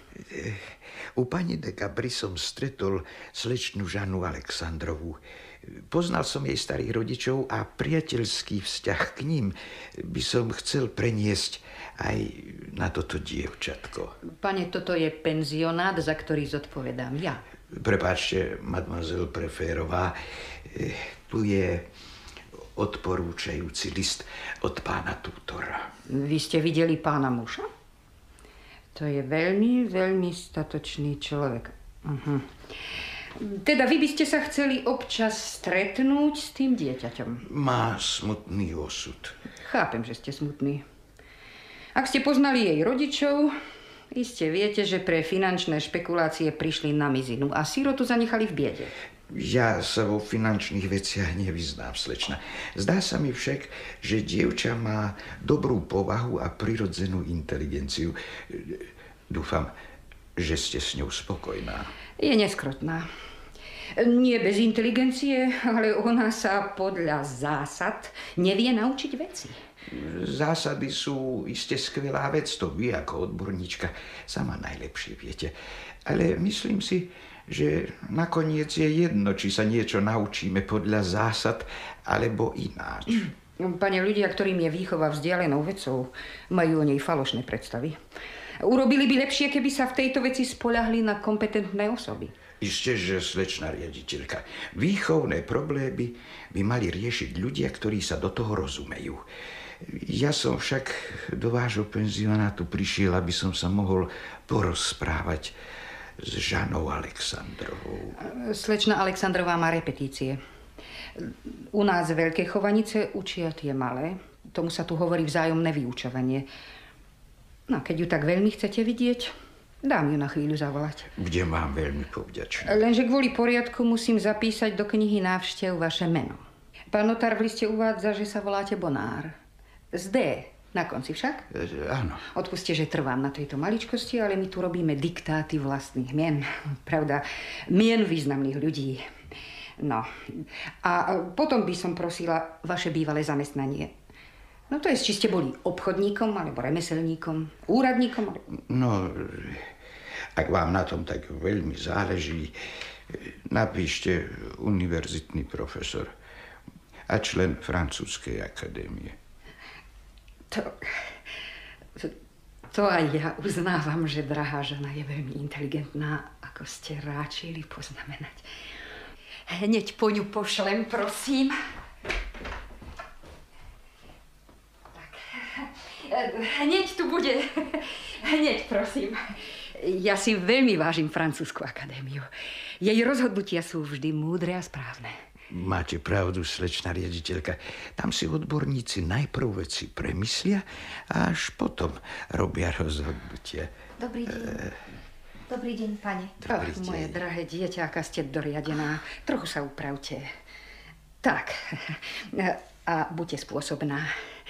U pani de Capri som stretol slečnu Žanu Alexandrovú. Poznal som jej starých rodičov a priateľský vzťah k ním by som chcel preniesť aj na toto dievčatko. Pane, toto je penzionát, za ktorý zodpovedám ja. Prepáčte, mademoiselle Preférová, tu je odporúčajúci list od pána tútora. Vy ste videli pána muža? To je veľmi, veľmi statočný človek. Uh-huh. Teda vy by ste sa chceli občas stretnúť s tým dieťaťom. Má smutný osud. Chápem, že ste smutný. Ak ste poznali jej rodičov, iste viete, že pre finančné špekulácie prišli na mizinu a sirotu zanechali v biede. Ja sa vo finančných veciach nevyznám, slečna. Zdá sa mi však, že dievča má dobrú povahu a prirodzenú inteligenciu. Dúfam, že ste s ňou spokojná. Je neskrotná. Nie bez inteligencie, ale ona sa podľa zásad nevie naučiť veci. Zásady sú iste skvelá vec, to vy ako odborníčka sama najlepšie viete. Ale myslím si, že nakoniec je jedno, či sa niečo naučíme podľa zásad, alebo ináč. Pane, ľudia, ktorým je výchova vzdialenou vecou, majú o nej falošné predstavy. Urobili by lepšie, keby sa v tejto veci spoľahli na kompetentné osoby. Isté, že slečná riaditeľka. Výchovné problémy by mali riešiť ľudia, ktorí sa do toho rozumejú. Ja som však do vášho penzionátu prišiel, aby som sa mohol porozprávať s Žanou Alexandrovou. Slečna Alexandrová má repetície. U nás veľké chovanice učia tie malé. Tomu sa tu hovorí vzájomné vyučovanie. No, keď ju tak veľmi chcete vidieť, dám ju na chvíľu zavolať. Budem vám veľmi povďačný. Lenže kvôli poriadku musím zapísať do knihy návštev vaše meno. Pán notár v liste uvádza, že sa voláte Bonár. Z D na konci však? E, áno. Odpuste, že trvám na tejto maličkosti, ale my tu robíme diktáty vlastných mien. Pravda, mien významných ľudí. No. A potom by som prosila vaše bývalé zamestnanie. No to je, či ste boli obchodníkom, alebo remeselníkom, úradníkom? Ale... No, ak vám na tom tak veľmi záleží, napíšte univerzitný profesor a člen francúzskej akadémie. To, to, to aj ja uznávam, že drahá žena je veľmi inteligentná, ako ste ráčili poznamenať. Hneď po ňu pošlem, prosím. Tak. Hneď tu bude. Hneď, prosím. Ja si veľmi vážim francúzsku akadémiu. Jej rozhodnutia sú vždy múdre a správne. Máte pravdu, slečná riaditeľka. Tam si odborníci najprv veci premyslia a až potom robia rozhodnutia. Dobrý deň. E... Dobrý deň, pane. Dobrý deň. Moje drahé dieťa, aká ste doriadená. Trochu sa upravte. Tak. A buďte spôsobná.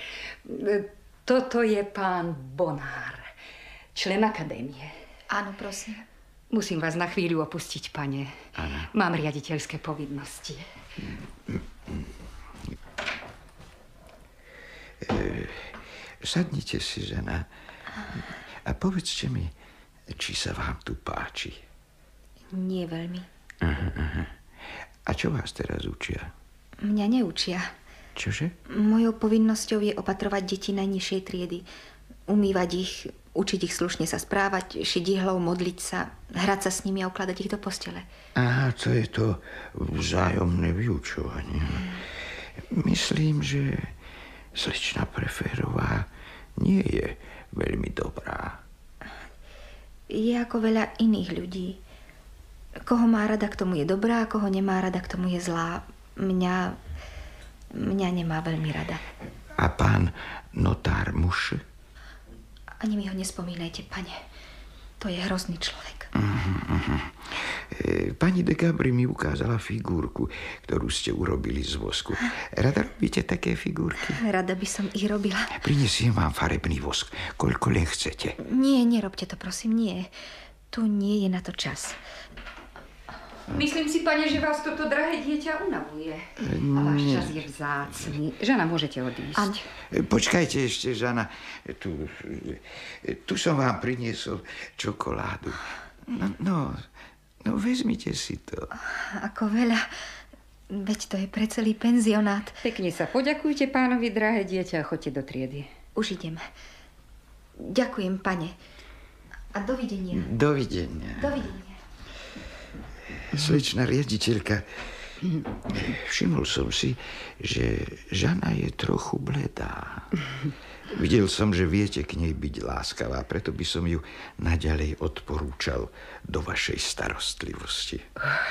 Toto je pán Bonár, člen akadémie. Áno, prosím. Musím vás na chvíľu opustiť, pane. Áno. Mám riaditeľské povinnosti. sadnite si, žena, a povedzte mi, či sa vám tu páči. Nie veľmi. Aha, aha. A čo vás teraz učia? Mňa neučia. Čože? Mojou povinnosťou je opatrovať deti najnižšej triedy. Umývať ich, učiť ich slušne sa správať, šiť ihlou, modliť sa, hrať sa s nimi a ukladať ich do postele. Aha, to je to vzájomné vyučovanie. Myslím, že slečna Preférová nie je veľmi dobrá. Je ako veľa iných ľudí. Koho má rada, k tomu je dobrá, a koho nemá rada, k tomu je zlá. Mňa... mňa nemá veľmi rada. A pán notár muž? Ani mi ho nespomínajte, pane. To je hrozný človek. Uh-huh, uh-huh. E, pani de Gabry mi ukázala figurku, ktorú ste urobili z vosku. Rada robíte také figurky? Rada by som ich robila. Prinesiem vám farebný vosk, koľko len chcete. Nie, nerobte to, prosím, nie. Tu nie je na to čas. Myslím si, pane, že vás toto drahé dieťa unavuje. A váš čas je vzácny. Žana, môžete odísť. Áno. Počkajte ešte, Žana. Tu, tu som vám priniesol čokoládu. No, no, no vezmite si to. Ako veľa. Veď to je pre celý penzionát. Pekne sa poďakujte pánovi, drahé dieťa, a choďte do triedy. Už idem. Ďakujem, pane. A dovidenia. Dovidenia. Dovidenia. Slečná riaditeľka, všimol som si, že Žana je trochu bledá. Videl som, že viete k nej byť láskavá, preto by som ju naďalej odporúčal do vašej starostlivosti.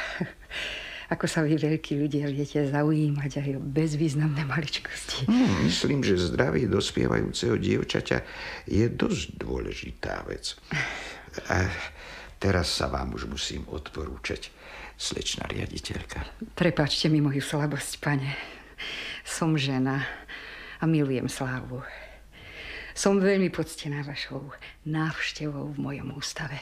Ako sa vy veľkí ľudia viete zaujímať aj o bezvýznamné maličkosti. Hmm, myslím, že zdravie dospievajúceho dievčaťa je dosť dôležitá vec. A teraz sa vám už musím odporúčať, slečná riaditeľka. Prepáčte mi moju slabosť, pane. Som žena a milujem slávu. Som veľmi poctená vašou návštevou v mojom ústave.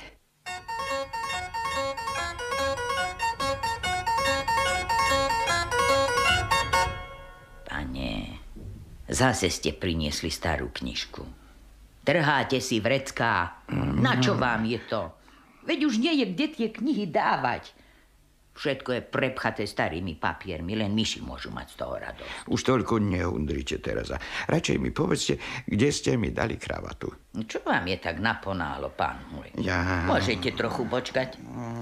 Pane, zase ste priniesli starú knižku. Trháte si vrecká. Na čo vám je to? Veď už nie je kde tie knihy dávať. Všetko je prepchaté starými papiermi, len myši môžu mať z toho radosť. Už toľko neundrite, Tereza. Radšej mi povedzte, kde ste mi dali kravatu. Čo vám je tak naponálo, pán môj? Ja... Môžete trochu počkať?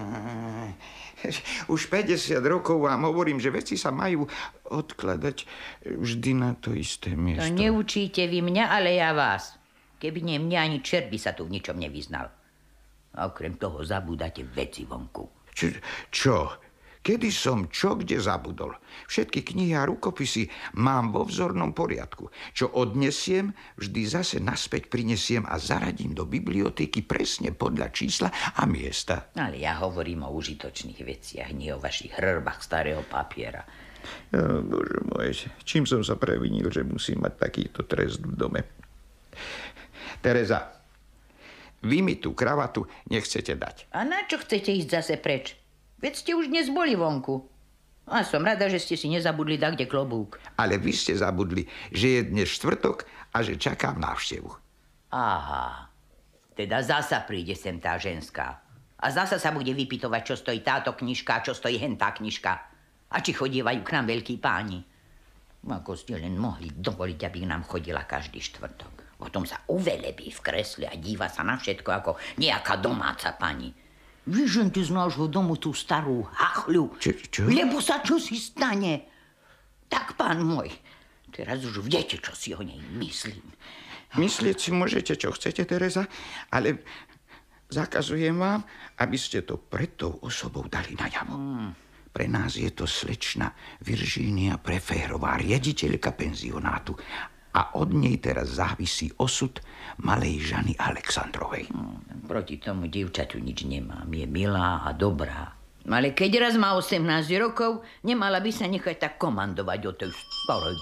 Už päťdesiat rokov vám hovorím, že veci sa majú odkladať vždy na to isté miesto. To neučíte vy mňa, ale ja vás. Keby nie mňa, ani čert by sa tu v ničom nevyznal. A okrem toho zabúdate veci vonku. Čo? Čo? Kedy som čo kde zabudol? Všetky knihy a rukopisy mám vo vzornom poriadku. Čo odnesiem, vždy zase naspäť prinesiem a zaradím do bibliotéky presne podľa čísla a miesta. Ale ja hovorím o užitočných veciach, nie o vašich hrbách starého papiera. Oh, Bože môj, čím som sa previnil, že musím mať takýto trest v dome? Tereza, vy mi tú kravatu nechcete dať. A na čo chcete ísť zase preč? Veď ste už dnes boli vonku. A som rada, že ste si nezabudli dať kde klobúk. Ale vy ste zabudli, že je dnes štvrtok a že čakám návštevu. Aha, teda zasa príde sem tá ženská. A zasa sa bude vypytovať, čo stojí táto knižka, čo stojí hentá knižka. A či chodievajú k nám veľkí páni. Ako ste len mohli dovoliť, aby k nám chodila každý štvrtok. Potom sa uvelebí v kresle a díva sa na všetko ako nejaká domáca pani. Vyžente z nášho domu tú starú hachľu, čo, čo? lebo sa čo si stane. Tak, pán môj, teraz už viete, čo si o nej myslím. Myslieť si môžete, čo chcete, Tereza, ale zakazujem vám, aby ste to pred tou osobou dali najavo. Hmm. Pre nás je to slečna Virginia Preférová, riaditeľka penzionátu. A od nej teraz závisí osud malej Žany Alexandrovej. Hmm, proti tomu dievčatu nič nemám. Je milá a dobrá. Ale keď raz má osemnásť rokov, nemala by sa nechať tak komandovať o tej starej.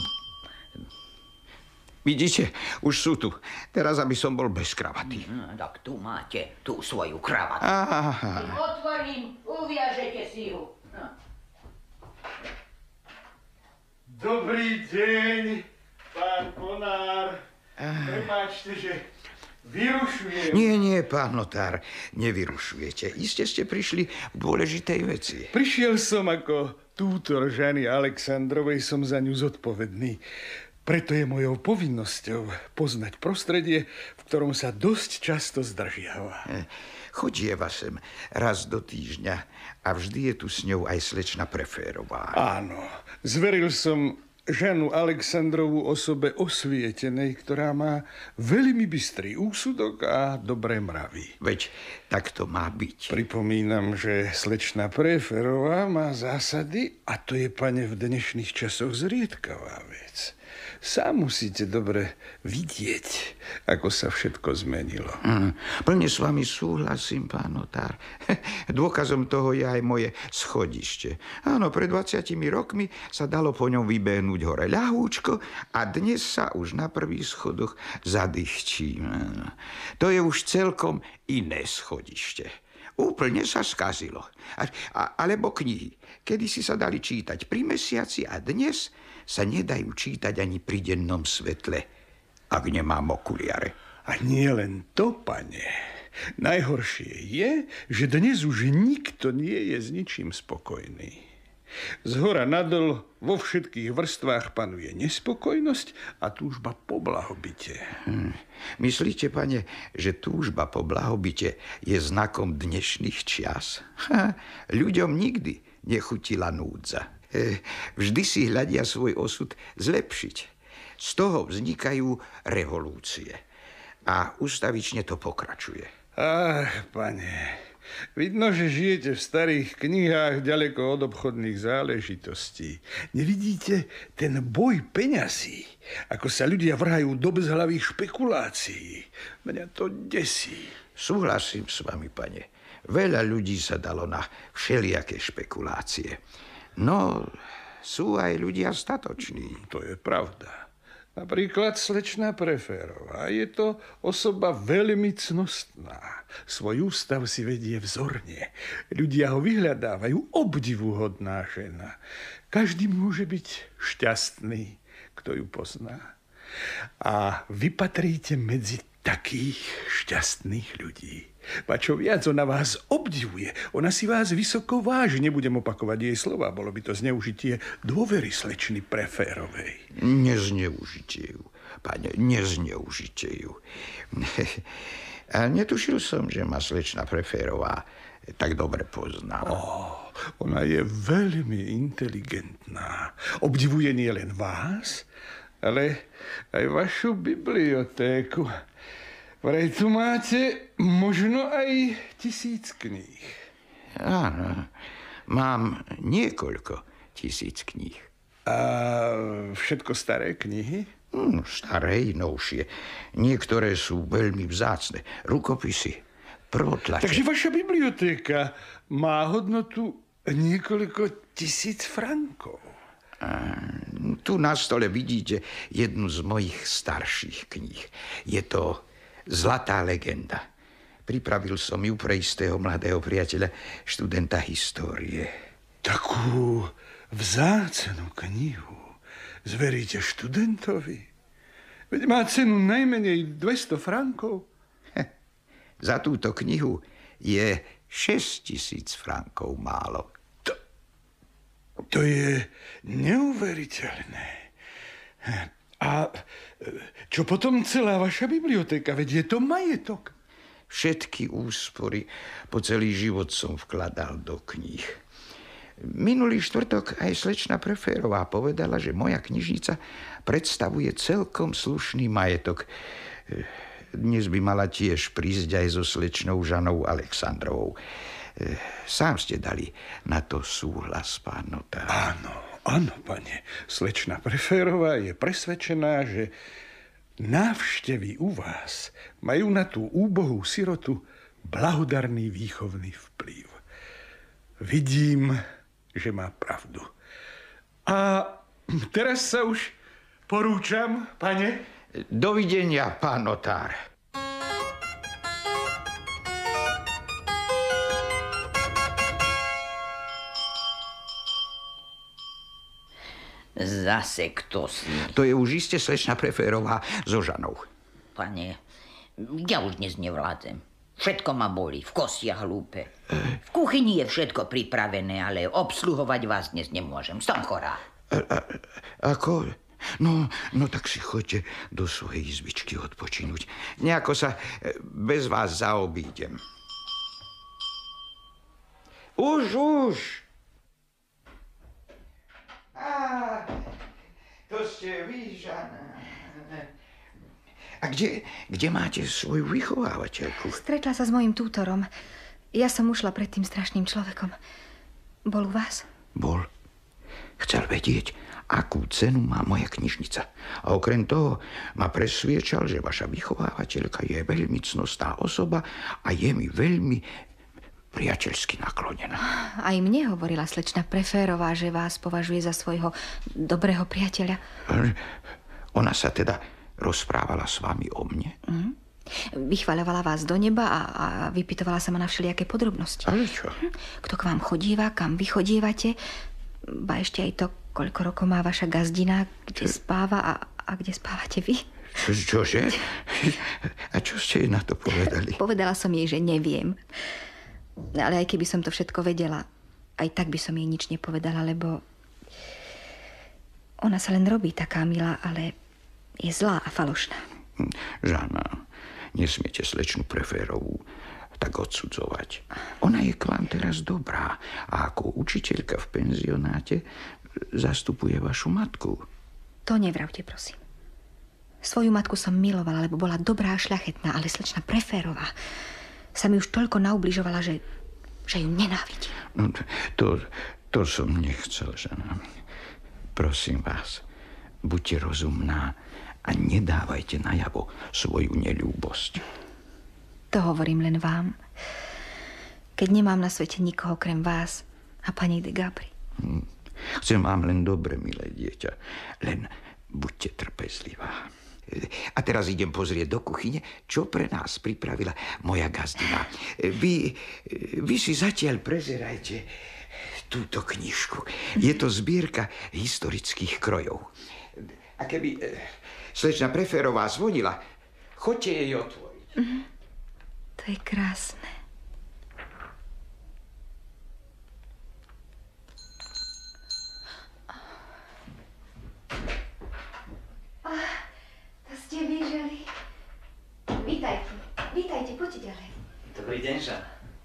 Vidíte, už sú tu. Teraz, aby som bol bez kravaty. Hmm, tak tu máte tú svoju kravatu. Aha. Otvorím, uviažete si ju. No. Dobrý deň. Pán Bonár, prepáčte, že vyrušujem. Nie, nie, pán notár, nevyrušujete. Iste ste prišli v dôležitej veci. Prišiel som ako tútor Žany Alexandrovej, som za ňu zodpovedný. Preto je mojou povinnosťou poznať prostredie, v ktorom sa dosť často zdržiava. Chodieva sem raz do týždňa a vždy je tu s ňou aj slečna Preférová. Áno, zveril som Žanu Alexandrovú osobe osvietenej, ktorá má veľmi bystrý úsudok a dobré mravy. Veď tak to má byť. Pripomínam, že slečna Preférová má zásady a to je, pane, v dnešných časoch zriedkavá vec. Sám musíte dobre vidieť, ako sa všetko zmenilo. Mm, plne s vami súhlasím, pán notár. Dôkazom toho je aj moje schodište. Áno, pred dvadsiatimi rokmi sa dalo po ňom vybehnúť hore ľahúčko a dnes sa už na prvých schodoch zadýchčím. To je už celkom iné schodište. Úplne sa skazilo. A, a, alebo knihy. Kedysi sa dali čítať pri mesiaci a dnes sa nedajú čítať ani pri dennom svetle, ak nemám okuliare. A nie len to, pane. Najhoršie je, že dnes už nikto nie je s ničím spokojný. Zhora nadol vo všetkých vrstvách panuje nespokojnosť a túžba po blahobite. Hm. Myslíte, pane, že túžba po blahobite je znakom dnešných čias? Ha, ľuďom nikdy nechutila núdza. E, vždy si hľadia svoj osud zlepšiť. Z toho vznikajú revolúcie. A ustavične to pokračuje. Ach, pane, vidno, že žijete v starých knihách ďaleko od obchodných záležitostí. Nevidíte ten boj peňazí, ako sa ľudia vrhajú do bezhlavých špekulácií. Mňa to desí. Súhlasím s vami, pane. Veľa ľudí sa dalo na všelijaké špekulácie. No, sú aj ľudia statoční. To je pravda. Napríklad slečna Preférová. Je to osoba veľmi cnostná. Svoj ústav si vedie vzorne. Ľudia ho vyhľadávajú, obdivuhodná žena. Každý môže byť šťastný, kto ju pozná. A vy patríte medzi takých šťastných ľudí. A čo viac, ona vás obdivuje. Ona si vás vysoko váži. Nebudem opakovať jej slova. Bolo by to zneužitie dôvery slečny Preférovej. Nezneužite ju, pane, nezneužite ju. A netušil som, že ma slečna Preférová tak dobre pozná. Oh, ona je veľmi inteligentná. Obdivuje nie len vás, ale aj vašu bibliotéku. Vraj tu máte možno aj tisíc kníh. Áno, mám niekoľko tisíc kníh. A všetko staré knihy? Mm, staré i novšie. Niektoré sú veľmi vzácne. Rukopisy, prvotlače. Takže vaša bibliotéka má hodnotu niekoľko tisíc frankov. A tu na stole vidíte jednu z mojich starších kníh. Je to Zlatá legenda. Pripravil som ju pre istého mladého priateľa, študenta histórie. Takú vzácnu knihu zveríte študentovi? Veď má cenu najmenej dvesto frankov. Heh, za túto knihu je šesť tisíc frankov málo. To, to je neuveriteľné. A čo potom celá vaša bibliotéka? Veď je to majetok. Všetky úspory po celý život som vkladal do kníh. Minulý štvrtok aj slečna Preférová povedala, že moja knižnica predstavuje celkom slušný majetok. Dnes by mala tiež prísť aj so slečnou Žanou Alexandrovou. Sám ste dali na to súhlas, pán notár. Áno, áno, pane. Slečna Preférová je presvedčená, že návštevy u vás majú na tú úbohú sirotu blahodarný výchovný vplyv. Vidím, že má pravdu. A teraz sa už porúčam, pane. Dovidenia, pán notár. Zase kto si? To je už iste slečna Preférová so Žanou. Pane, ja už dnes nevládzem. Všetko ma bolí, v kostiach hlúpe. V kuchyni je všetko pripravené, ale obsluhovať vás dnes nemôžem. Som chorá. A, a, ako? No, no tak si choďte do svojej izbičky odpočinúť. Nejako sa bez vás zaobídem. Už, už. Á, to ste vy, Žana. A kde, kde máte svoju vychovávateľku? Stretla sa s mojím tútorom. Ja som ušla pred tým strašným človekom. Bol u vás? Bol. Chcel vedieť, akú cenu má moja knižnica. A okrem toho ma presviečal, že vaša vychovávateľka je veľmi cnostná osoba a je mi veľmi priateľsky naklonená. Aj mne hovorila slečna Preférová, že vás považuje za svojho dobrého priateľa. Ona sa teda rozprávala s vami o mne? Mm. Vychvaľovala vás do neba a, a vypytovala sa ma na všelijaké podrobnosti. Ale čo? Kto k vám chodíva, kam vy chodívate, ba ešte aj to, koľko rokov má vaša gazdina, kde čo? spáva a, a kde spávate vy. Čo, čože? A čo ste jej na to povedali? Povedala som jej, že neviem. Ale aj keby som to všetko vedela, aj tak by som jej nič nepovedala, lebo ona sa len robí taká milá, ale je zlá a falošná. Žana, nesmiete slečnu Preférovú tak odsudzovať. Ona je k vám teraz dobrá a ako učiteľka v penzionáte zastupuje vašu matku. To nevravte, prosím. Svoju matku som milovala, lebo bola dobrá a šľachetná, ale slečna Preférová sa mi už toľko naubližovala, že, že ju nenávidím. No, to, to som nechcel, Žana. Prosím vás, buďte rozumná a nedávajte najavo svoju neľúbosť. To hovorím len vám, keď nemám na svete nikoho krem vás a pani de Gabry. Hm. Chcem vám len dobre, milé dieťa. Len buďte trpezlivá. A teraz idem pozrieť do kuchyne, čo pre nás pripravila moja gazdina. Vy, vy si zatiaľ prezerajte túto knižku. Je to zbierka historických krojov. A keby slečna Preférová zvonila, choďte jej otvoriť. Mm, to je krásne. Oh, to ste vyželi. Vítajte, vítajte, poďte ďalej. Dobrý deň, Žan.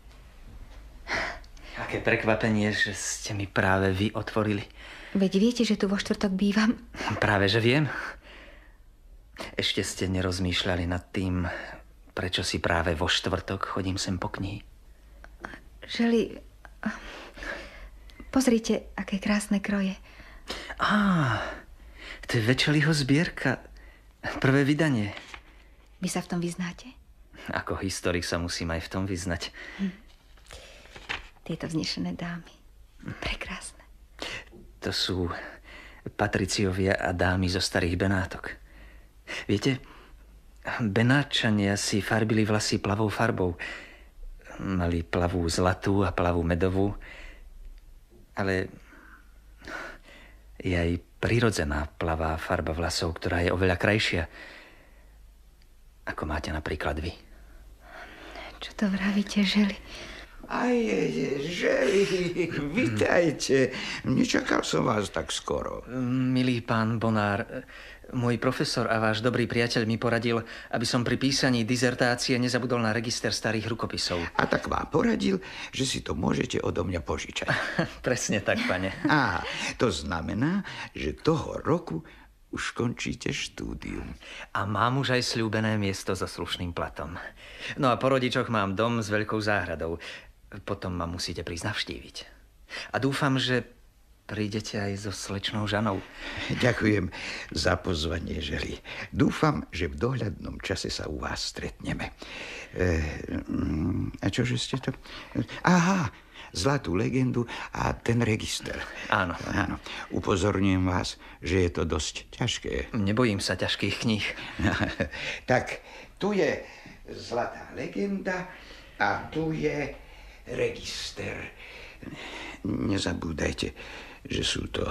Aké prekvapenie, že ste mi práve vy otvorili. Veď viete, že tu vo štvrtok bývam? Práve, že viem. Ešte ste nerozmýšľali nad tým, prečo si práve vo štvrtok chodím sem po knihy? Želi, pozrite, aké krásne kroje. Á, to je Večeliho zbierka. Prvé vydanie. Vy sa v tom vyznáte? Ako historik sa musím aj v tom vyznať. Hm. Tieto vznešené dámy. Prekrásne. To sú patriciovia a dámy zo starých Benátok. Viete, Benáčania si farbili vlasy plavou farbou. Mali plavú zlatú a plavú medovú. Ale je aj prirodzená plavá farba vlasov, ktorá je oveľa krajšia. Ako máte napríklad vy. Čo to vravíte, Želi? Aj, Želi, vitajte. Nečakal som vás tak skoro. Milý pán Bonár, môj profesor a váš dobrý priateľ mi poradil, aby som pri písaní dizertácie nezabudol na register starých rukopisov. A tak vám poradil, že si to môžete odo mňa požičať. Presne tak, pane. Á, to znamená, že toho roku už končíte štúdium. A mám už aj sľúbené miesto so slušným platom. No a po rodičoch mám dom s veľkou záhradou. Potom ma musíte prísť navštíviť. A dúfam, že prídete aj so slečnou Žanou. Ďakujem za pozvanie, Želi. Dúfam, že v dohľadnom čase sa u vás stretneme. E, a čože ste to? Aha, Zlatú legendu a ten register. Áno. Áno. Upozorňujem vás, že je to dosť ťažké. Nebojím sa ťažkých kníh. Tak, tu je Zlatá legenda a tu je register. Nezabúdajte, že sú to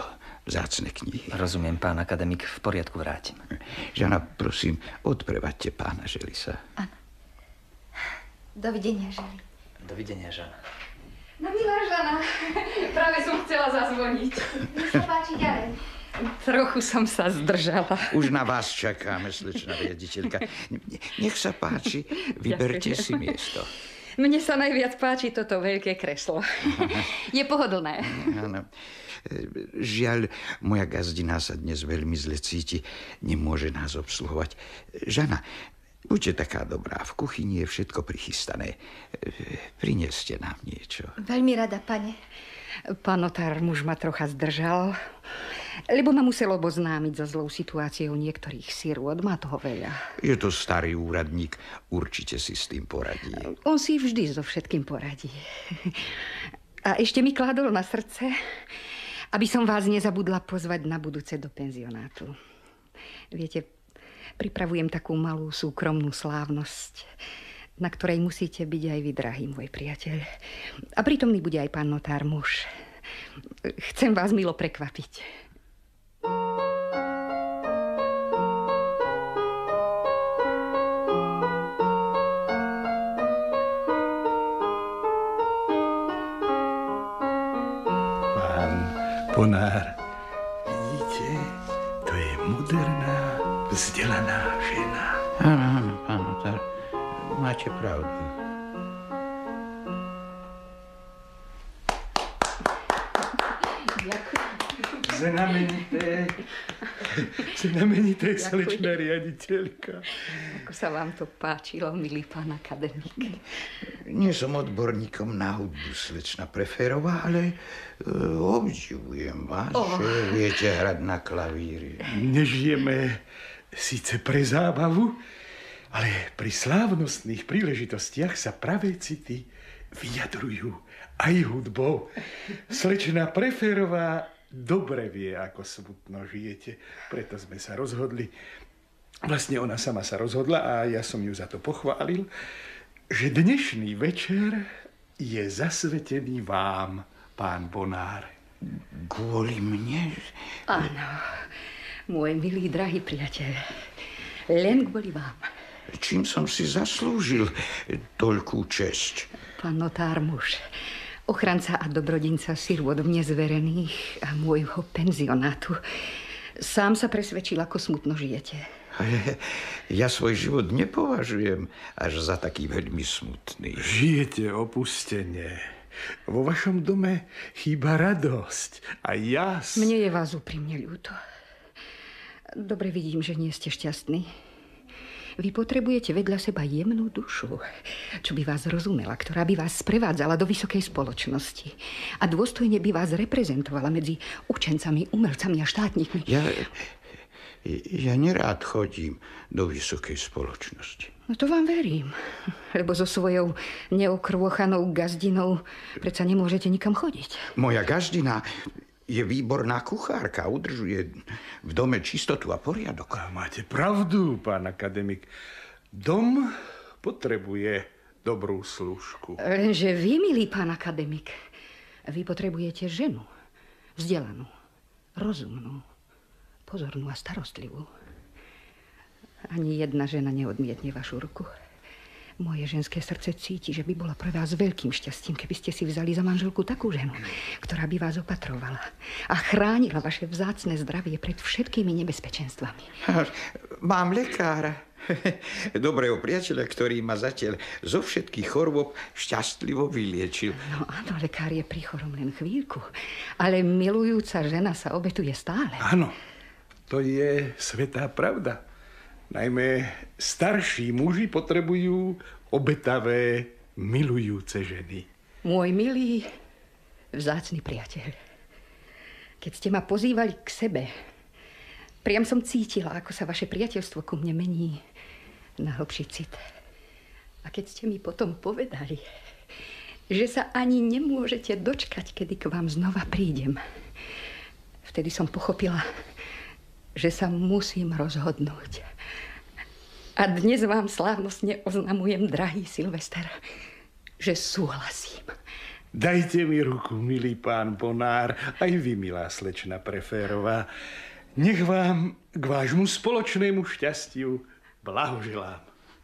vzácne knihy. Rozumiem, pán akademik, v poriadku, vrátim. Žana, prosím, odprevaďte pána Želisa. Áno. Dovidenia, Želi. Dovidenia, Žana. No milá Žana, práve som chcela zazvoniť. Nech sa páči ďalej. Trochu som sa zdržala. Už na vás čakáme, slečná riaditeľka. Nech sa páči, vyberte si miesto. Mne sa najviac páči toto veľké kreslo. Je pohodlné. Áno. Žiaľ, moja gazdina sa dnes veľmi zle cíti. Nemôže nás obsluhovať. Žana, buďte taká dobrá. V kuchyni je všetko prichystané. Prineste nám niečo. Veľmi rada, pane. Pán notár muž ma trocha zdržal, lebo ma musel oboznámiť so zlou situáciou niektorých sirôt. Má toho veľa. Je to starý úradník. Určite si s tým poradí. On si vždy so všetkým poradí. A ešte mi kládol na srdce, aby som vás nezabudla pozvať na budúce do penzionátu. Viete, pripravujem takú malú súkromnú slávnosť, na ktorej musíte byť aj vy, drahý môj priateľ. A prítomný bude aj pán notár muž. Chcem vás milo prekvapiť. Pán Bonár, vidíte, to je moderná, vzdelaná žena. Áno, áno, pán notár. Máte pravdu. Znamenité, znamenité slečná riaditeľka. Ako sa vám to páčilo, milý pán akademik? Nie som odborníkom na hudbu, slečna Preférová, ale uh, obdivujem vás, oh. že viete hrať na klavíri. Nežijeme síce pre zábavu, ale pri slávnostných príležitostiach sa pravé city vyjadrujú aj hudbou. Slečna Preférová dobre vie, ako smutno žijete. Preto sme sa rozhodli, vlastne ona sama sa rozhodla a ja som ju za to pochválil, že dnešný večer je zasvetený vám, pán Bonár. Kvôli mne? Áno, môj milý, drahý priateľ. Len kvôli vám. Čím som si zaslúžil toľkú česť? Pán notár muž, ochranca a dobrodinca sirôt mne zverených a môjho penzionátu. Sám sa presvedčil, ako smutno žijete. Ja svoj život nepovažujem až za taký veľmi smutný. Žijete opustene. Vo vašom dome chýba radosť a jas. Mne je vás úprimne ľúto. Dobre vidím, že nie ste šťastní. Vy potrebujete vedľa seba jemnú dušu, čo by vás rozumela, ktorá by vás sprevádzala do vysokej spoločnosti a dôstojne by vás reprezentovala medzi učencami, umelcami a štátnikmi. Ja, ja nerád chodím do vysokej spoločnosti. No to vám verím, lebo so svojou neokrôchanou gazdinou predsa nemôžete nikam chodiť. Moja gazdina je výborná kuchárka, udržuje v dome čistotu a poriadok. A máte pravdu, pán akademik. Dom potrebuje dobrú služku. Lenže vy, milý pán akademik, vy potrebujete ženu, vzdelanú, rozumnú, pozornú a starostlivú. Ani jedna žena neodmietne vašu ruku. Moje ženské srdce cíti, že by bola pre vás veľkým šťastím, keby ste si vzali za manželku takú ženu, ktorá by vás opatrovala a chránila vaše vzácne zdravie pred všetkými nebezpečenstvami. Mám lekára, dobrého priateľa, ktorý ma zatiaľ zo všetkých chorôb šťastlivo vyliečil. No áno, lekár je pri chorom len chvíľku, ale milujúca žena sa obetuje stále. Áno, to je svätá pravda. Najmä starší muži potrebujú obetavé, milujúce ženy. Môj milý, vzácny priateľ, keď ste ma pozývali k sebe, priam som cítila, ako sa vaše priateľstvo ku mne mení na hlbší cit. A keď ste mi potom povedali, že sa ani nemôžete dočkať, kedy k vám znova prídem, vtedy som pochopila, že sa musím rozhodnúť. A dnes vám slávnostne oznamujem, drahý Silvester, že súhlasím. Dajte mi ruku, milý pán Bonár, aj vy, milá slečna Preférová. Nech vám k vášmu spoločnému šťastiu blahoželám.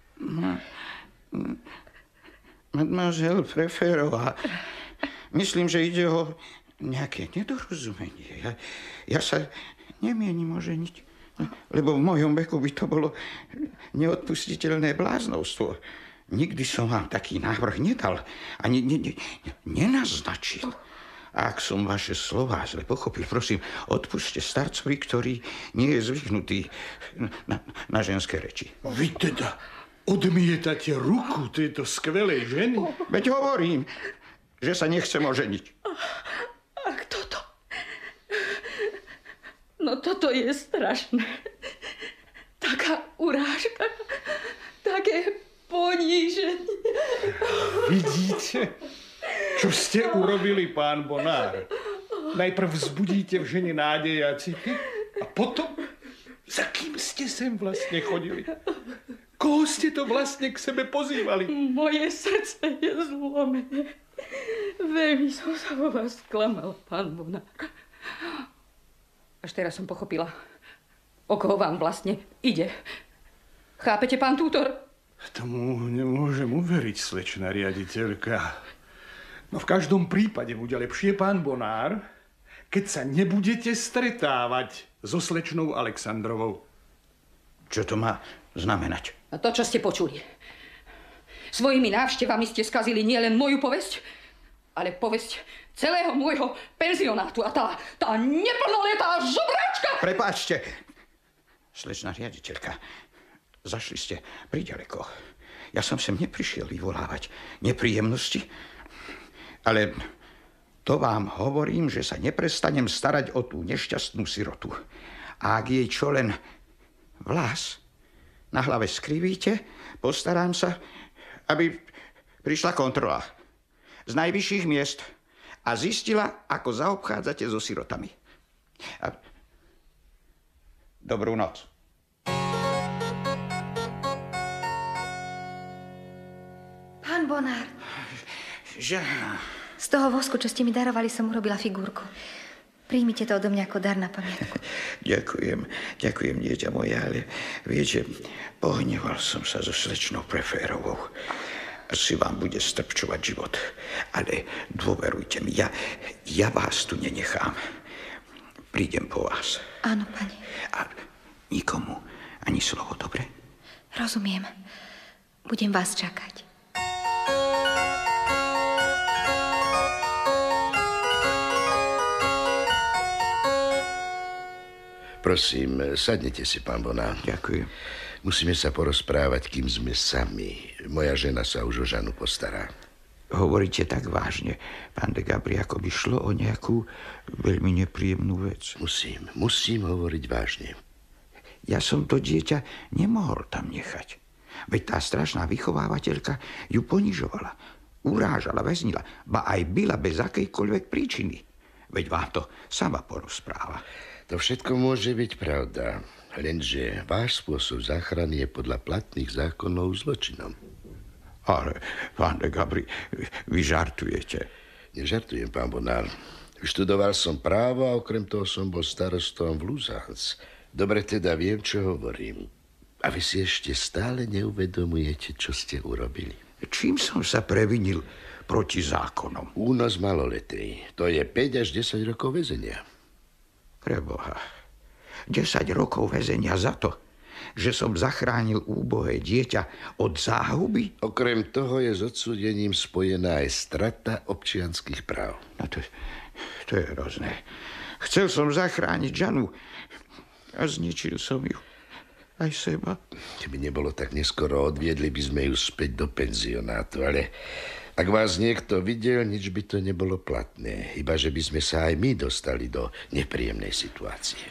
Mademoiselle Preférová, myslím, že ide o nejaké nedorozumenie. Ja, ja sa nemienim oženiť, lebo v mojom veku by to bolo neodpustiteľné bláznovstvo. Nikdy som vám taký návrh nedal, ani ne, ne, nenaznačil. A ak som vaše slová zle pochopil, prosím, odpusťte starcovi, ktorý nie je zvyknutý na, na ženské reči. Vy teda odmietate ruku tejto skvelej ženy? Veď hovorím, že sa nechcem oženiť. A kto to? No toto je strašné. Taká urážka, také poníženie. Vidíte, čo ste urobili, pán Bonár? Najprv vzbudíte v žene nádej a city a potom, za kým ste sem vlastne chodili? Koho ste to vlastne k sebe pozývali? Moje srdce je zlomené. Veľmi som sa vo vás sklamala, pán Bonár. Až teraz som pochopila, o koho vám vlastne ide. Chápete, pán Tútor? Tomu nemôžem uveriť, slečna riaditeľka. No v každom prípade bude lepšie, pán Bonár, keď sa nebudete stretávať so slečnou Alexandrovou. Čo to má znamenať? A to, čo ste počuli. Svojimi návštevami ste skazili nielen moju povesť, ale povesť celého môjho penzionátu. A tá, tá neplnoletá žobračka... Prepáčte, slečna riaditeľka. Zašli ste priďaleko. Ja som sem neprišiel vyvolávať nepríjemnosti, ale to vám hovorím, že sa neprestanem starať o tú nešťastnú sirotu. A ak jej čo len vlas na hlave skrivíte, postarám sa, aby prišla kontrola z najvyšších miest a zistila, ako zaobchádzate so sirotami. A... Dobrú noc. Pán Bonár. Žana. Z toho vosku, čo ste mi darovali, som urobila figurku. Príjmite to odo mňa ako dar na pamiatku. Ďakujem, ďakujem, dieťa moje, ale viete, pohneval som sa so slečnou Preférovou. Asi vám bude strpčovať život. Ale dôverujte mi, ja, ja vás tu nenechám. Prídem po vás. Áno, pani. A nikomu ani slovo, dobre? Rozumiem. Budem vás čakať. Prosím, sadnite si, pán Bonár. Ďakujem. Musíme sa porozprávať, kým sme sami. Moja žena sa už o Žanu postará. Hovoríte tak vážne, pán de Gabry, ako by šlo o nejakú veľmi nepríjemnú vec. Musím, musím hovoriť vážne. Ja som to dieťa nemohol tam nechať. Veď tá strašná vychovávateľka ju ponižovala, urážala, väznila, ba aj byla bez akejkoľvek príčiny. Veď vám to sama porozpráva. To všetko môže byť pravda, lenže váš spôsob záchrany je podľa platných zákonov zločinom. Ale, pán de Gabry, vy žartujete. Nežartujem, pán Bonár. Vyštudoval som právo a okrem toho som bol starostom v Luzans. Dobre teda viem, čo hovorím. A vy si ešte stále neuvedomujete, čo ste urobili. Čím som sa previnil proti zákonom? Únos maloletej. To je päť až desať rokov väzenia. Preboha. desať rokov väzenia za to, že som zachránil úbohé dieťa od záhuby? Okrem toho je s odsúdením spojená aj strata občianskych práv. No to, to je hrozné. Chcel som zachrániť Žanu a zničil som ju. Aj seba. Keby nebolo tak neskoro, odviedli by sme ju späť do penzionátu, ale ak vás niekto videl, nič by to nebolo platné. Iba, že by sme sa aj my dostali do nepríjemnej situácie.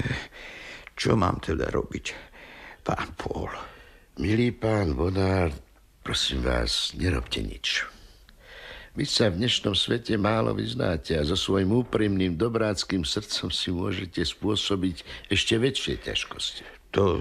Čo mám teda robiť, pán Paul? Milý pán Bonár, prosím vás, nerobte nič. Vy sa v dnešnom svete málo vyznáte a so svojím úprimným dobráckým srdcom si môžete spôsobiť ešte väčšie ťažkosti. To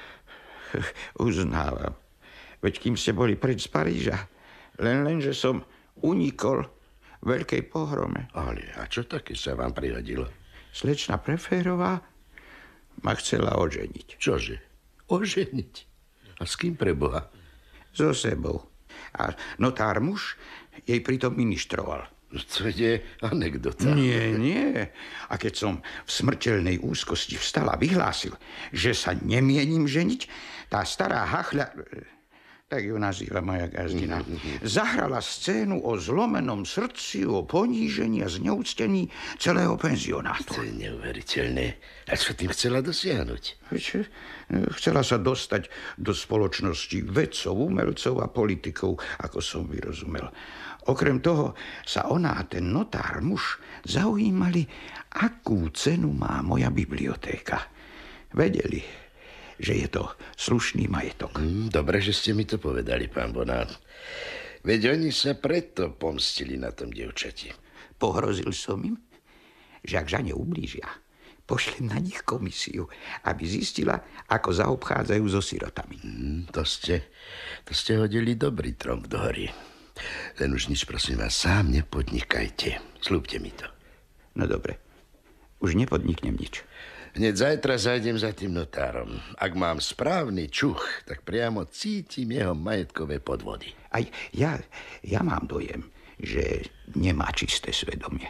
uznávam. Veď kým ste boli preč z Paríža, len len, že som unikol, veľkej pohrome. Ale a čo také sa vám prihodilo? Slečna Preférová ma chcela oženiť. Čože? Oženiť? A s kým preboha? So sebou. A notár muž jej pritom ministroval. To je anekdota. Nie, nie. A keď som v smrteľnej úzkosti vstal a vyhlásil, že sa nemienim ženiť, tá stará hachľa, tak ju nazýva moja gazdina, zahrala scénu o zlomenom srdci, o ponížení a zneúctení celého penzionátu. To je neuveriteľné. A čo tým chcela dosiahnuť? Chcela sa dostať do spoločnosti vedcov, umelcov a politikov, ako som vyrozumel. Okrem toho sa ona a ten notár muž zaujímali, akú cenu má moja bibliotéka. Vedeli, že je to slušný majetok. Mm, dobre, že ste mi to povedali, pán Bonár. Veď oni sa preto pomstili na tom dievčati. Pohrozil som im, že ak Žane ublížia, pošlem na nich komisiu, aby zistila, ako zaobchádzajú so sirotami. Mm, to ste, to ste hodili dobrý tromp do hory. Len už nič, prosím vás, sám nepodnikajte. Sľúbte mi to. No dobre, už nepodniknem nič. Hneď zajtra zajdem za tým notárom. Ak mám správny čuch, tak priamo cítim jeho majetkové podvody. Aj ja, ja mám dojem, že nemá čisté svedomie.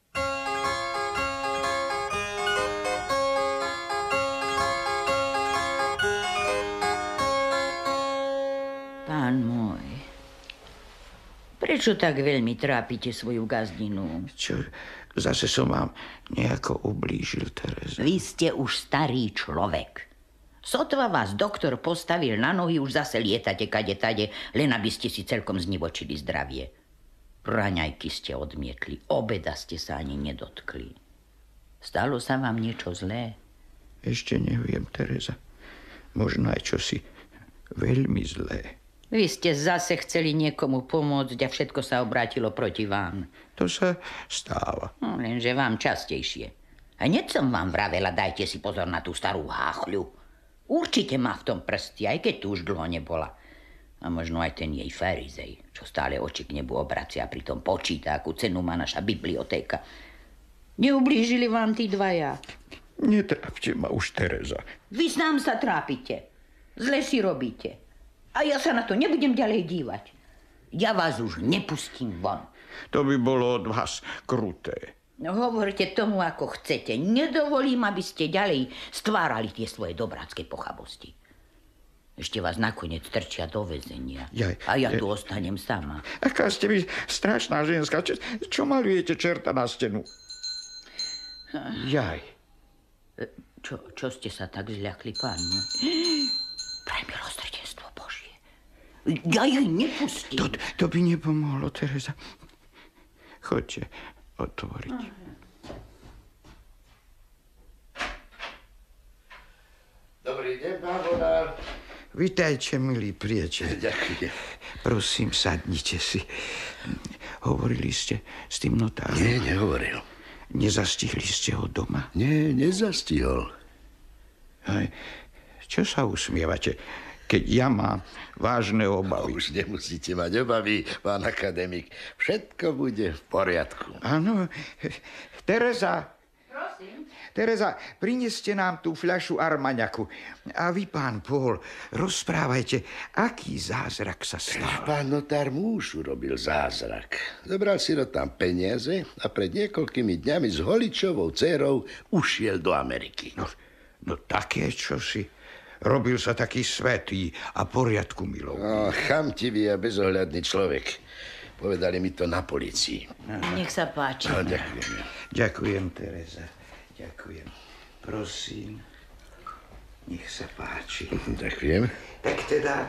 Pán môj, prečo tak veľmi trápite svoju gazdinu? Čo, zase som vám nejako ublížil, Tereza? Vy ste už starý človek. Sotva vás doktor postavil na nohy, už zase lietate kade tade, len aby ste si celkom znivočili zdravie. Raňajky ste odmietli, obeda ste sa ani nedotkli. Stalo sa vám niečo zlé? Ešte neviem, Tereza. Možno aj čosi veľmi zlé. Vy ste zase chceli niekomu pomôcť a všetko sa obrátilo proti vám. To sa stáva. No, lenže vám častejšie. A hneď som vám vravela, dajte si pozor na tú starú háchľu. Určite má v tom prsty, aj keď tu už dlho nebola. A možno aj ten jej farizej, čo stále oči k nebu obracia a pritom počíta, akú cenu má naša bibliotéka. Neublížili vám tí dvaja? Netrápte ma už, Tereza. Vy sám sa trápite. Zle si robíte. A ja sa na to nebudem ďalej dívať. Ja vás už nepustím von. To by bolo od vás kruté. No, hovorte tomu, ako chcete. Nedovolím, aby ste ďalej stvárali tie svoje dobrácké pochabosti. Ešte vás nakoniec trčia do väzenia. Jaj, a ja je... tu ostanem sama. Aká ste vy strašná ženská. Čo, čo malujete čerta na stenu? Jaj. Čo, čo ste sa tak zľakli, pán? Pre milosrdenstvo Božie. Ja jej nepustím. To, to by nepomohlo, Tereza. Choďte otvoriť. Dobrý deň, pán Bonár. Vítajte, milí priateľ. Ďakujem. Prosím, sadnite si. Hovorili ste s tým notárom? Nie, nehovoril. Nezastihli ste ho doma? Nie, nezastihol. Aj, čo sa usmievate, keď ja mám vážne obavy? Už nemusíte mať obavy, pán akademik. Všetko bude v poriadku. Áno. Tereza. Prosím. Tereza, prineste nám tú fľašu armaňaku. A vy, pán Paul, rozprávajte, aký zázrak sa stal. Pán notár muž urobil zázrak. Zobral si do tam peniaze a pred niekoľkými dňami s holičovou dcérou ušiel do Ameriky. No, no také čosi. Robil sa taký svätý a poriadku milovný. No, chamtivý a bezohľadný človek. Povedali mi to na polícii. Nech sa páči. No, ďakujem. Ďakujem, Tereza. Ďakujem. Prosím. Nech sa páči. Ďakujem. Tak teda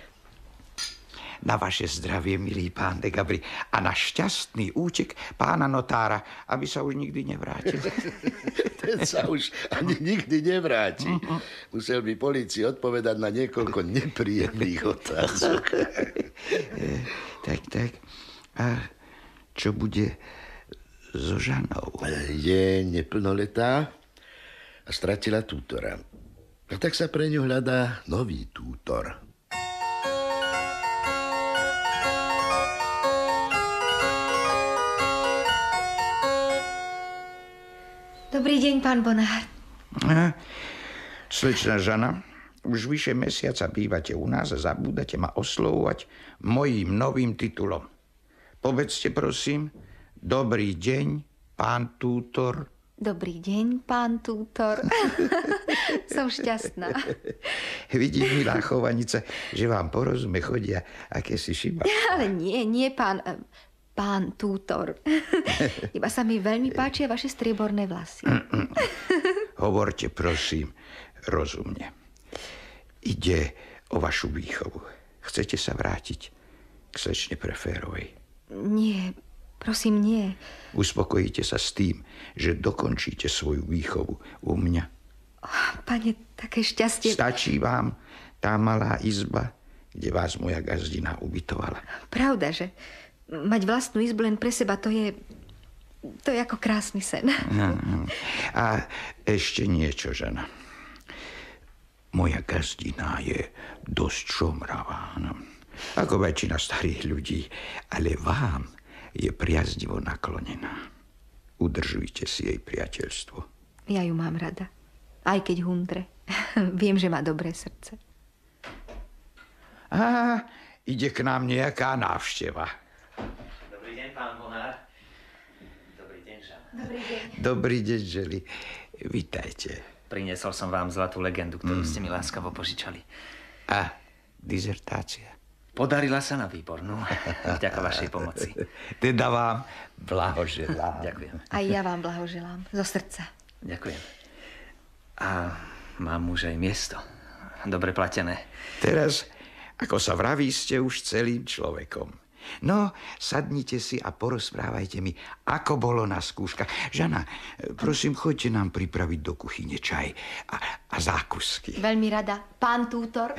na vaše zdravie, milý pán de Gabri, a na šťastný útek pána notára, aby sa už nikdy nevrátil. Ten sa už ani nikdy nevráti. Musel by polícii odpovedať na niekoľko nepríjemných otázok. Tak, tak. A čo bude so Žanou? Je neplnoletá a stratila tútora. A tak sa pre ňu hľadá nový tútor. Dobrý deň, pán Bonár. Slečna Žana, už vyše mesiaca bývate u nás a zabúdate ma oslovovať mojím novým titulom. Povedzte, prosím, dobrý deň, pán Tútor. Dobrý deň, pán Tútor. Som šťastná. Vidím, milá chovanice, že vám po rozume chodia akési šiba. Ale nie, nie, pán... Pán Tútor. Iba sa mi veľmi páčia vaše strieborné vlasy. Hovorte, prosím, rozumne. Ide o vašu výchovu. Chcete sa vrátiť k slečne Preférovej? Nie, prosím, nie. Uspokojíte sa s tým, že dokončíte svoju výchovu u mňa? Oh, pane, také šťastie... Stačí vám tá malá izba, kde vás moja gazdina ubytovala? Pravda, že mať vlastnú izbu len pre seba, to je... To je ako krásny sen. A ešte niečo, žena. Moja gazdina je dosť šomravá. Ako väčšina starých ľudí. Ale vám je priaznivo naklonená. Udržujte si jej priateľstvo. Ja ju mám rada. Aj keď hundre. Viem, že má dobré srdce. Á, ide k nám nejaká návšteva. Dobrý deň, pán Bonár. Dobrý deň, Žana. Dobrý deň. Dobrý deň, Želi. Vítajte. Priniesol som vám zlatú legendu, ktorú ste mi láskavo požičali. A dizertácia? Podarila sa na výbornú. Vďaka vašej pomoci. Teda vám blahoželám. Ďakujem. Aj ja vám blahoželám. Zo srdca. Ďakujem. A mám už aj miesto. Dobre platené. Teraz, ako sa vraví, ste už celým človekom. No, sadnite si a porozprávajte mi, ako bolo na skúškach. Žana, prosím, choďte nám pripraviť do kuchyne čaj a, a zákusky. Veľmi rada. Pán Tútor.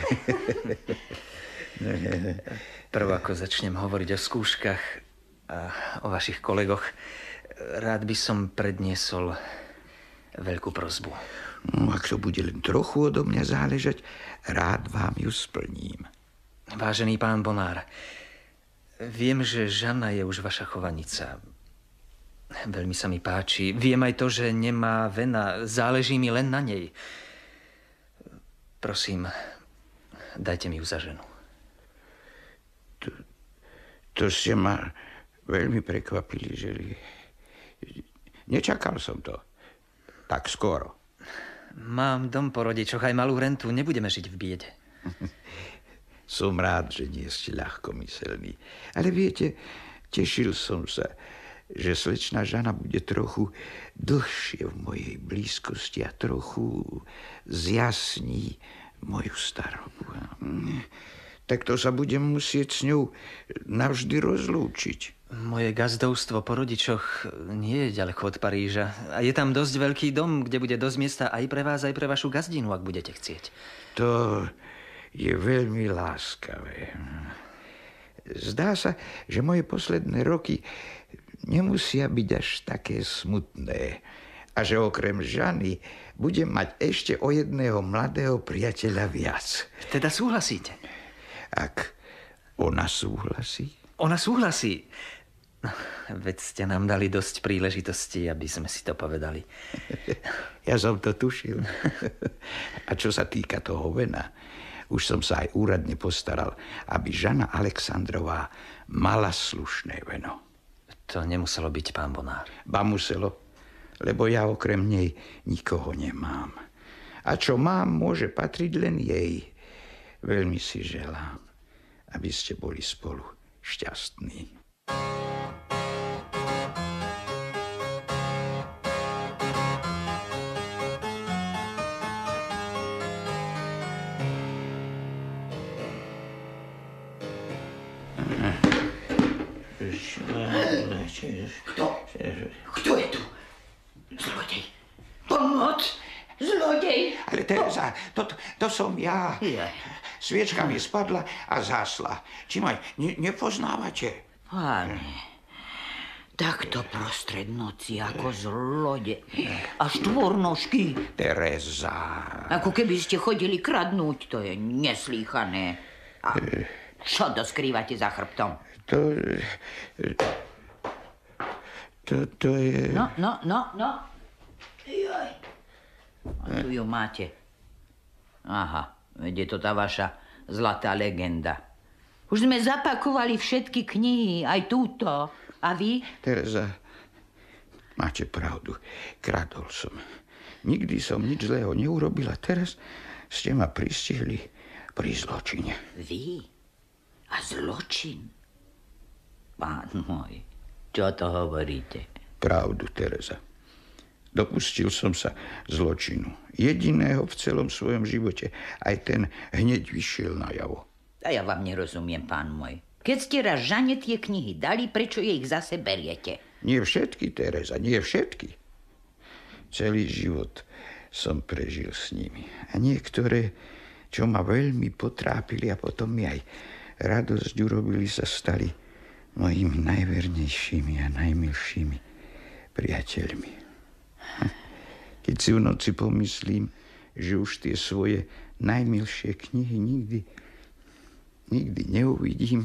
Prv, ako začnem hovoriť o skúškach a o vašich kolegoch, rád by som predniesol veľkú prosbu. No, ak to bude len trochu odo mňa záležať, rád vám ju splním. Vážený pán Bonár, viem, že Žana je už vaša chovanica. Veľmi sa mi páči. Viem aj to, že nemá vena. Záleží mi len na nej. Prosím, dajte mi ju za ženu. To, to ste ma veľmi prekvapili, že... Nečakal som to. Tak skoro. Mám dom po rodičoch, aj malú rentu. Nebudeme žiť v biede. Som rád, že nie ste ľahkomyselní. Ale viete, tešil som sa, že slečna Žana bude trochu dlhšie v mojej blízkosti a trochu zjasní moju starobu. Tak to sa budem musieť s ňou navždy rozlúčiť. Moje gazdovstvo po rodičoch nie je ďaleko od Paríža. A je tam dosť veľký dom, kde bude dosť miesta aj pre vás, aj pre vašu gazdinu, ak budete chcieť. To je veľmi láskavé. Zdá sa, že moje posledné roky nemusia byť až také smutné. A že okrem Žany budem mať ešte o jedného mladého priateľa viac. Teda súhlasíte? Ak ona súhlasí? Ona súhlasí. No, veď ste nám dali dosť príležitostí, aby sme si to povedali. Ja som to tušil. A čo sa týka toho vena, už som sa aj úradne postaral, aby Žana Alexandrová mala slušné veno. To nemuselo byť, pán Bonár. Ba muselo, lebo ja okrem nej nikoho nemám. A čo mám, môže patriť len jej. Veľmi si želám, aby ste boli spolu šťastní. Kto? Kto je tu? Zlodej. Pomoc! Zlodej! Ale Tereza, to, to som ja. Ja. Sviečka mi spadla a zásla. Či ma ne, nepoznávate? Pane, takto prostred noci ako zlodej. A štvornožky. Tereza. Ako keby ste chodili kradnúť, to je neslýchané. A čo to skrývate za chrbtom? To... To, to je... No, no, no, no. Joj. A tu ju máte. Aha, je to tá vaša zlatá legenda. Už sme zapakovali všetky knihy, aj túto. A vy? Tereza, máte pravdu. Kradol som. Nikdy som nič zlého neurobil a teraz ste ma pristihli pri zločine. Vy? A zločin? Pán môj, čo to hovoríte? Pravdu, Tereza. Dopustil som sa zločinu. Jediného v celom svojom živote. Aj ten hneď vyšiel najavo. A ja vám nerozumiem, pán môj. Keď ste raz Žane tie knihy dali, prečo jej ich zase beriete? Nie všetky, Tereza, nie všetky. Celý život som prežil s nimi. A niektoré, čo ma veľmi potrápili a potom mi aj radosť urobili, sa stali mojimi najvernejšími a najmilšími priateľmi. Keď si v noci pomyslím, že už tie svoje najmilšie knihy nikdy, nikdy neuvidím,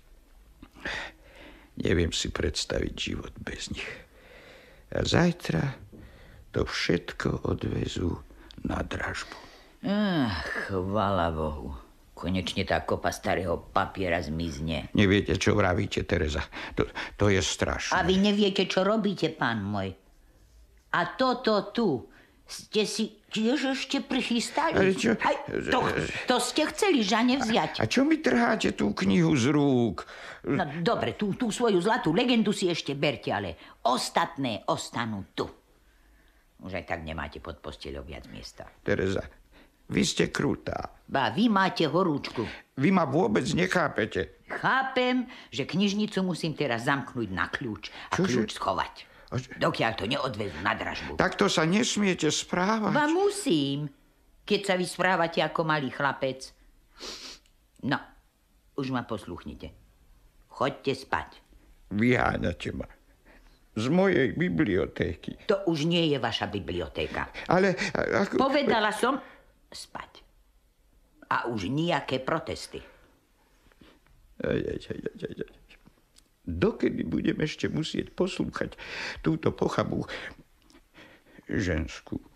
neviem si predstaviť život bez nich. A zajtra to všetko odvezú na dražbu. Ach, chvála Bohu. Konečne tá kopa starého papiera zmizne. Neviete, čo vravíte, Tereza. To, to je strašné. A vy neviete, čo robíte, pán môj. A toto tu ste si tiež ešte prichystali? Ale čo? Aj to, to ste chceli Žane vziať. A čo mi trháte tú knihu z rúk? No dobre, tú, tú svoju zlatú legendu si ešte berte, ale ostatné ostanú tu. Už aj tak nemáte pod posteľou viac miesta. Tereza, vy ste krutá. Ba, vy máte horúčku. Vy ma vôbec nechápete. Chápem, že knižnicu musím teraz zamknúť na kľúč a Čože? kľúč schovať. Dokiaľ to neodvezú na dražbu. Takto sa nesmiete správať. Ba musím, keď sa vy správate ako malý chlapec. No, už ma posluchnite. Choďte spať. Vyháňate ma z mojej bibliotéky. To už nie je vaša bibliotéka. Ale ako... Povedala som spať. A už nejaké protesty. Aj, aj, aj, aj, aj. Dokedy budem ešte musieť poslúchať túto pochabú ženskú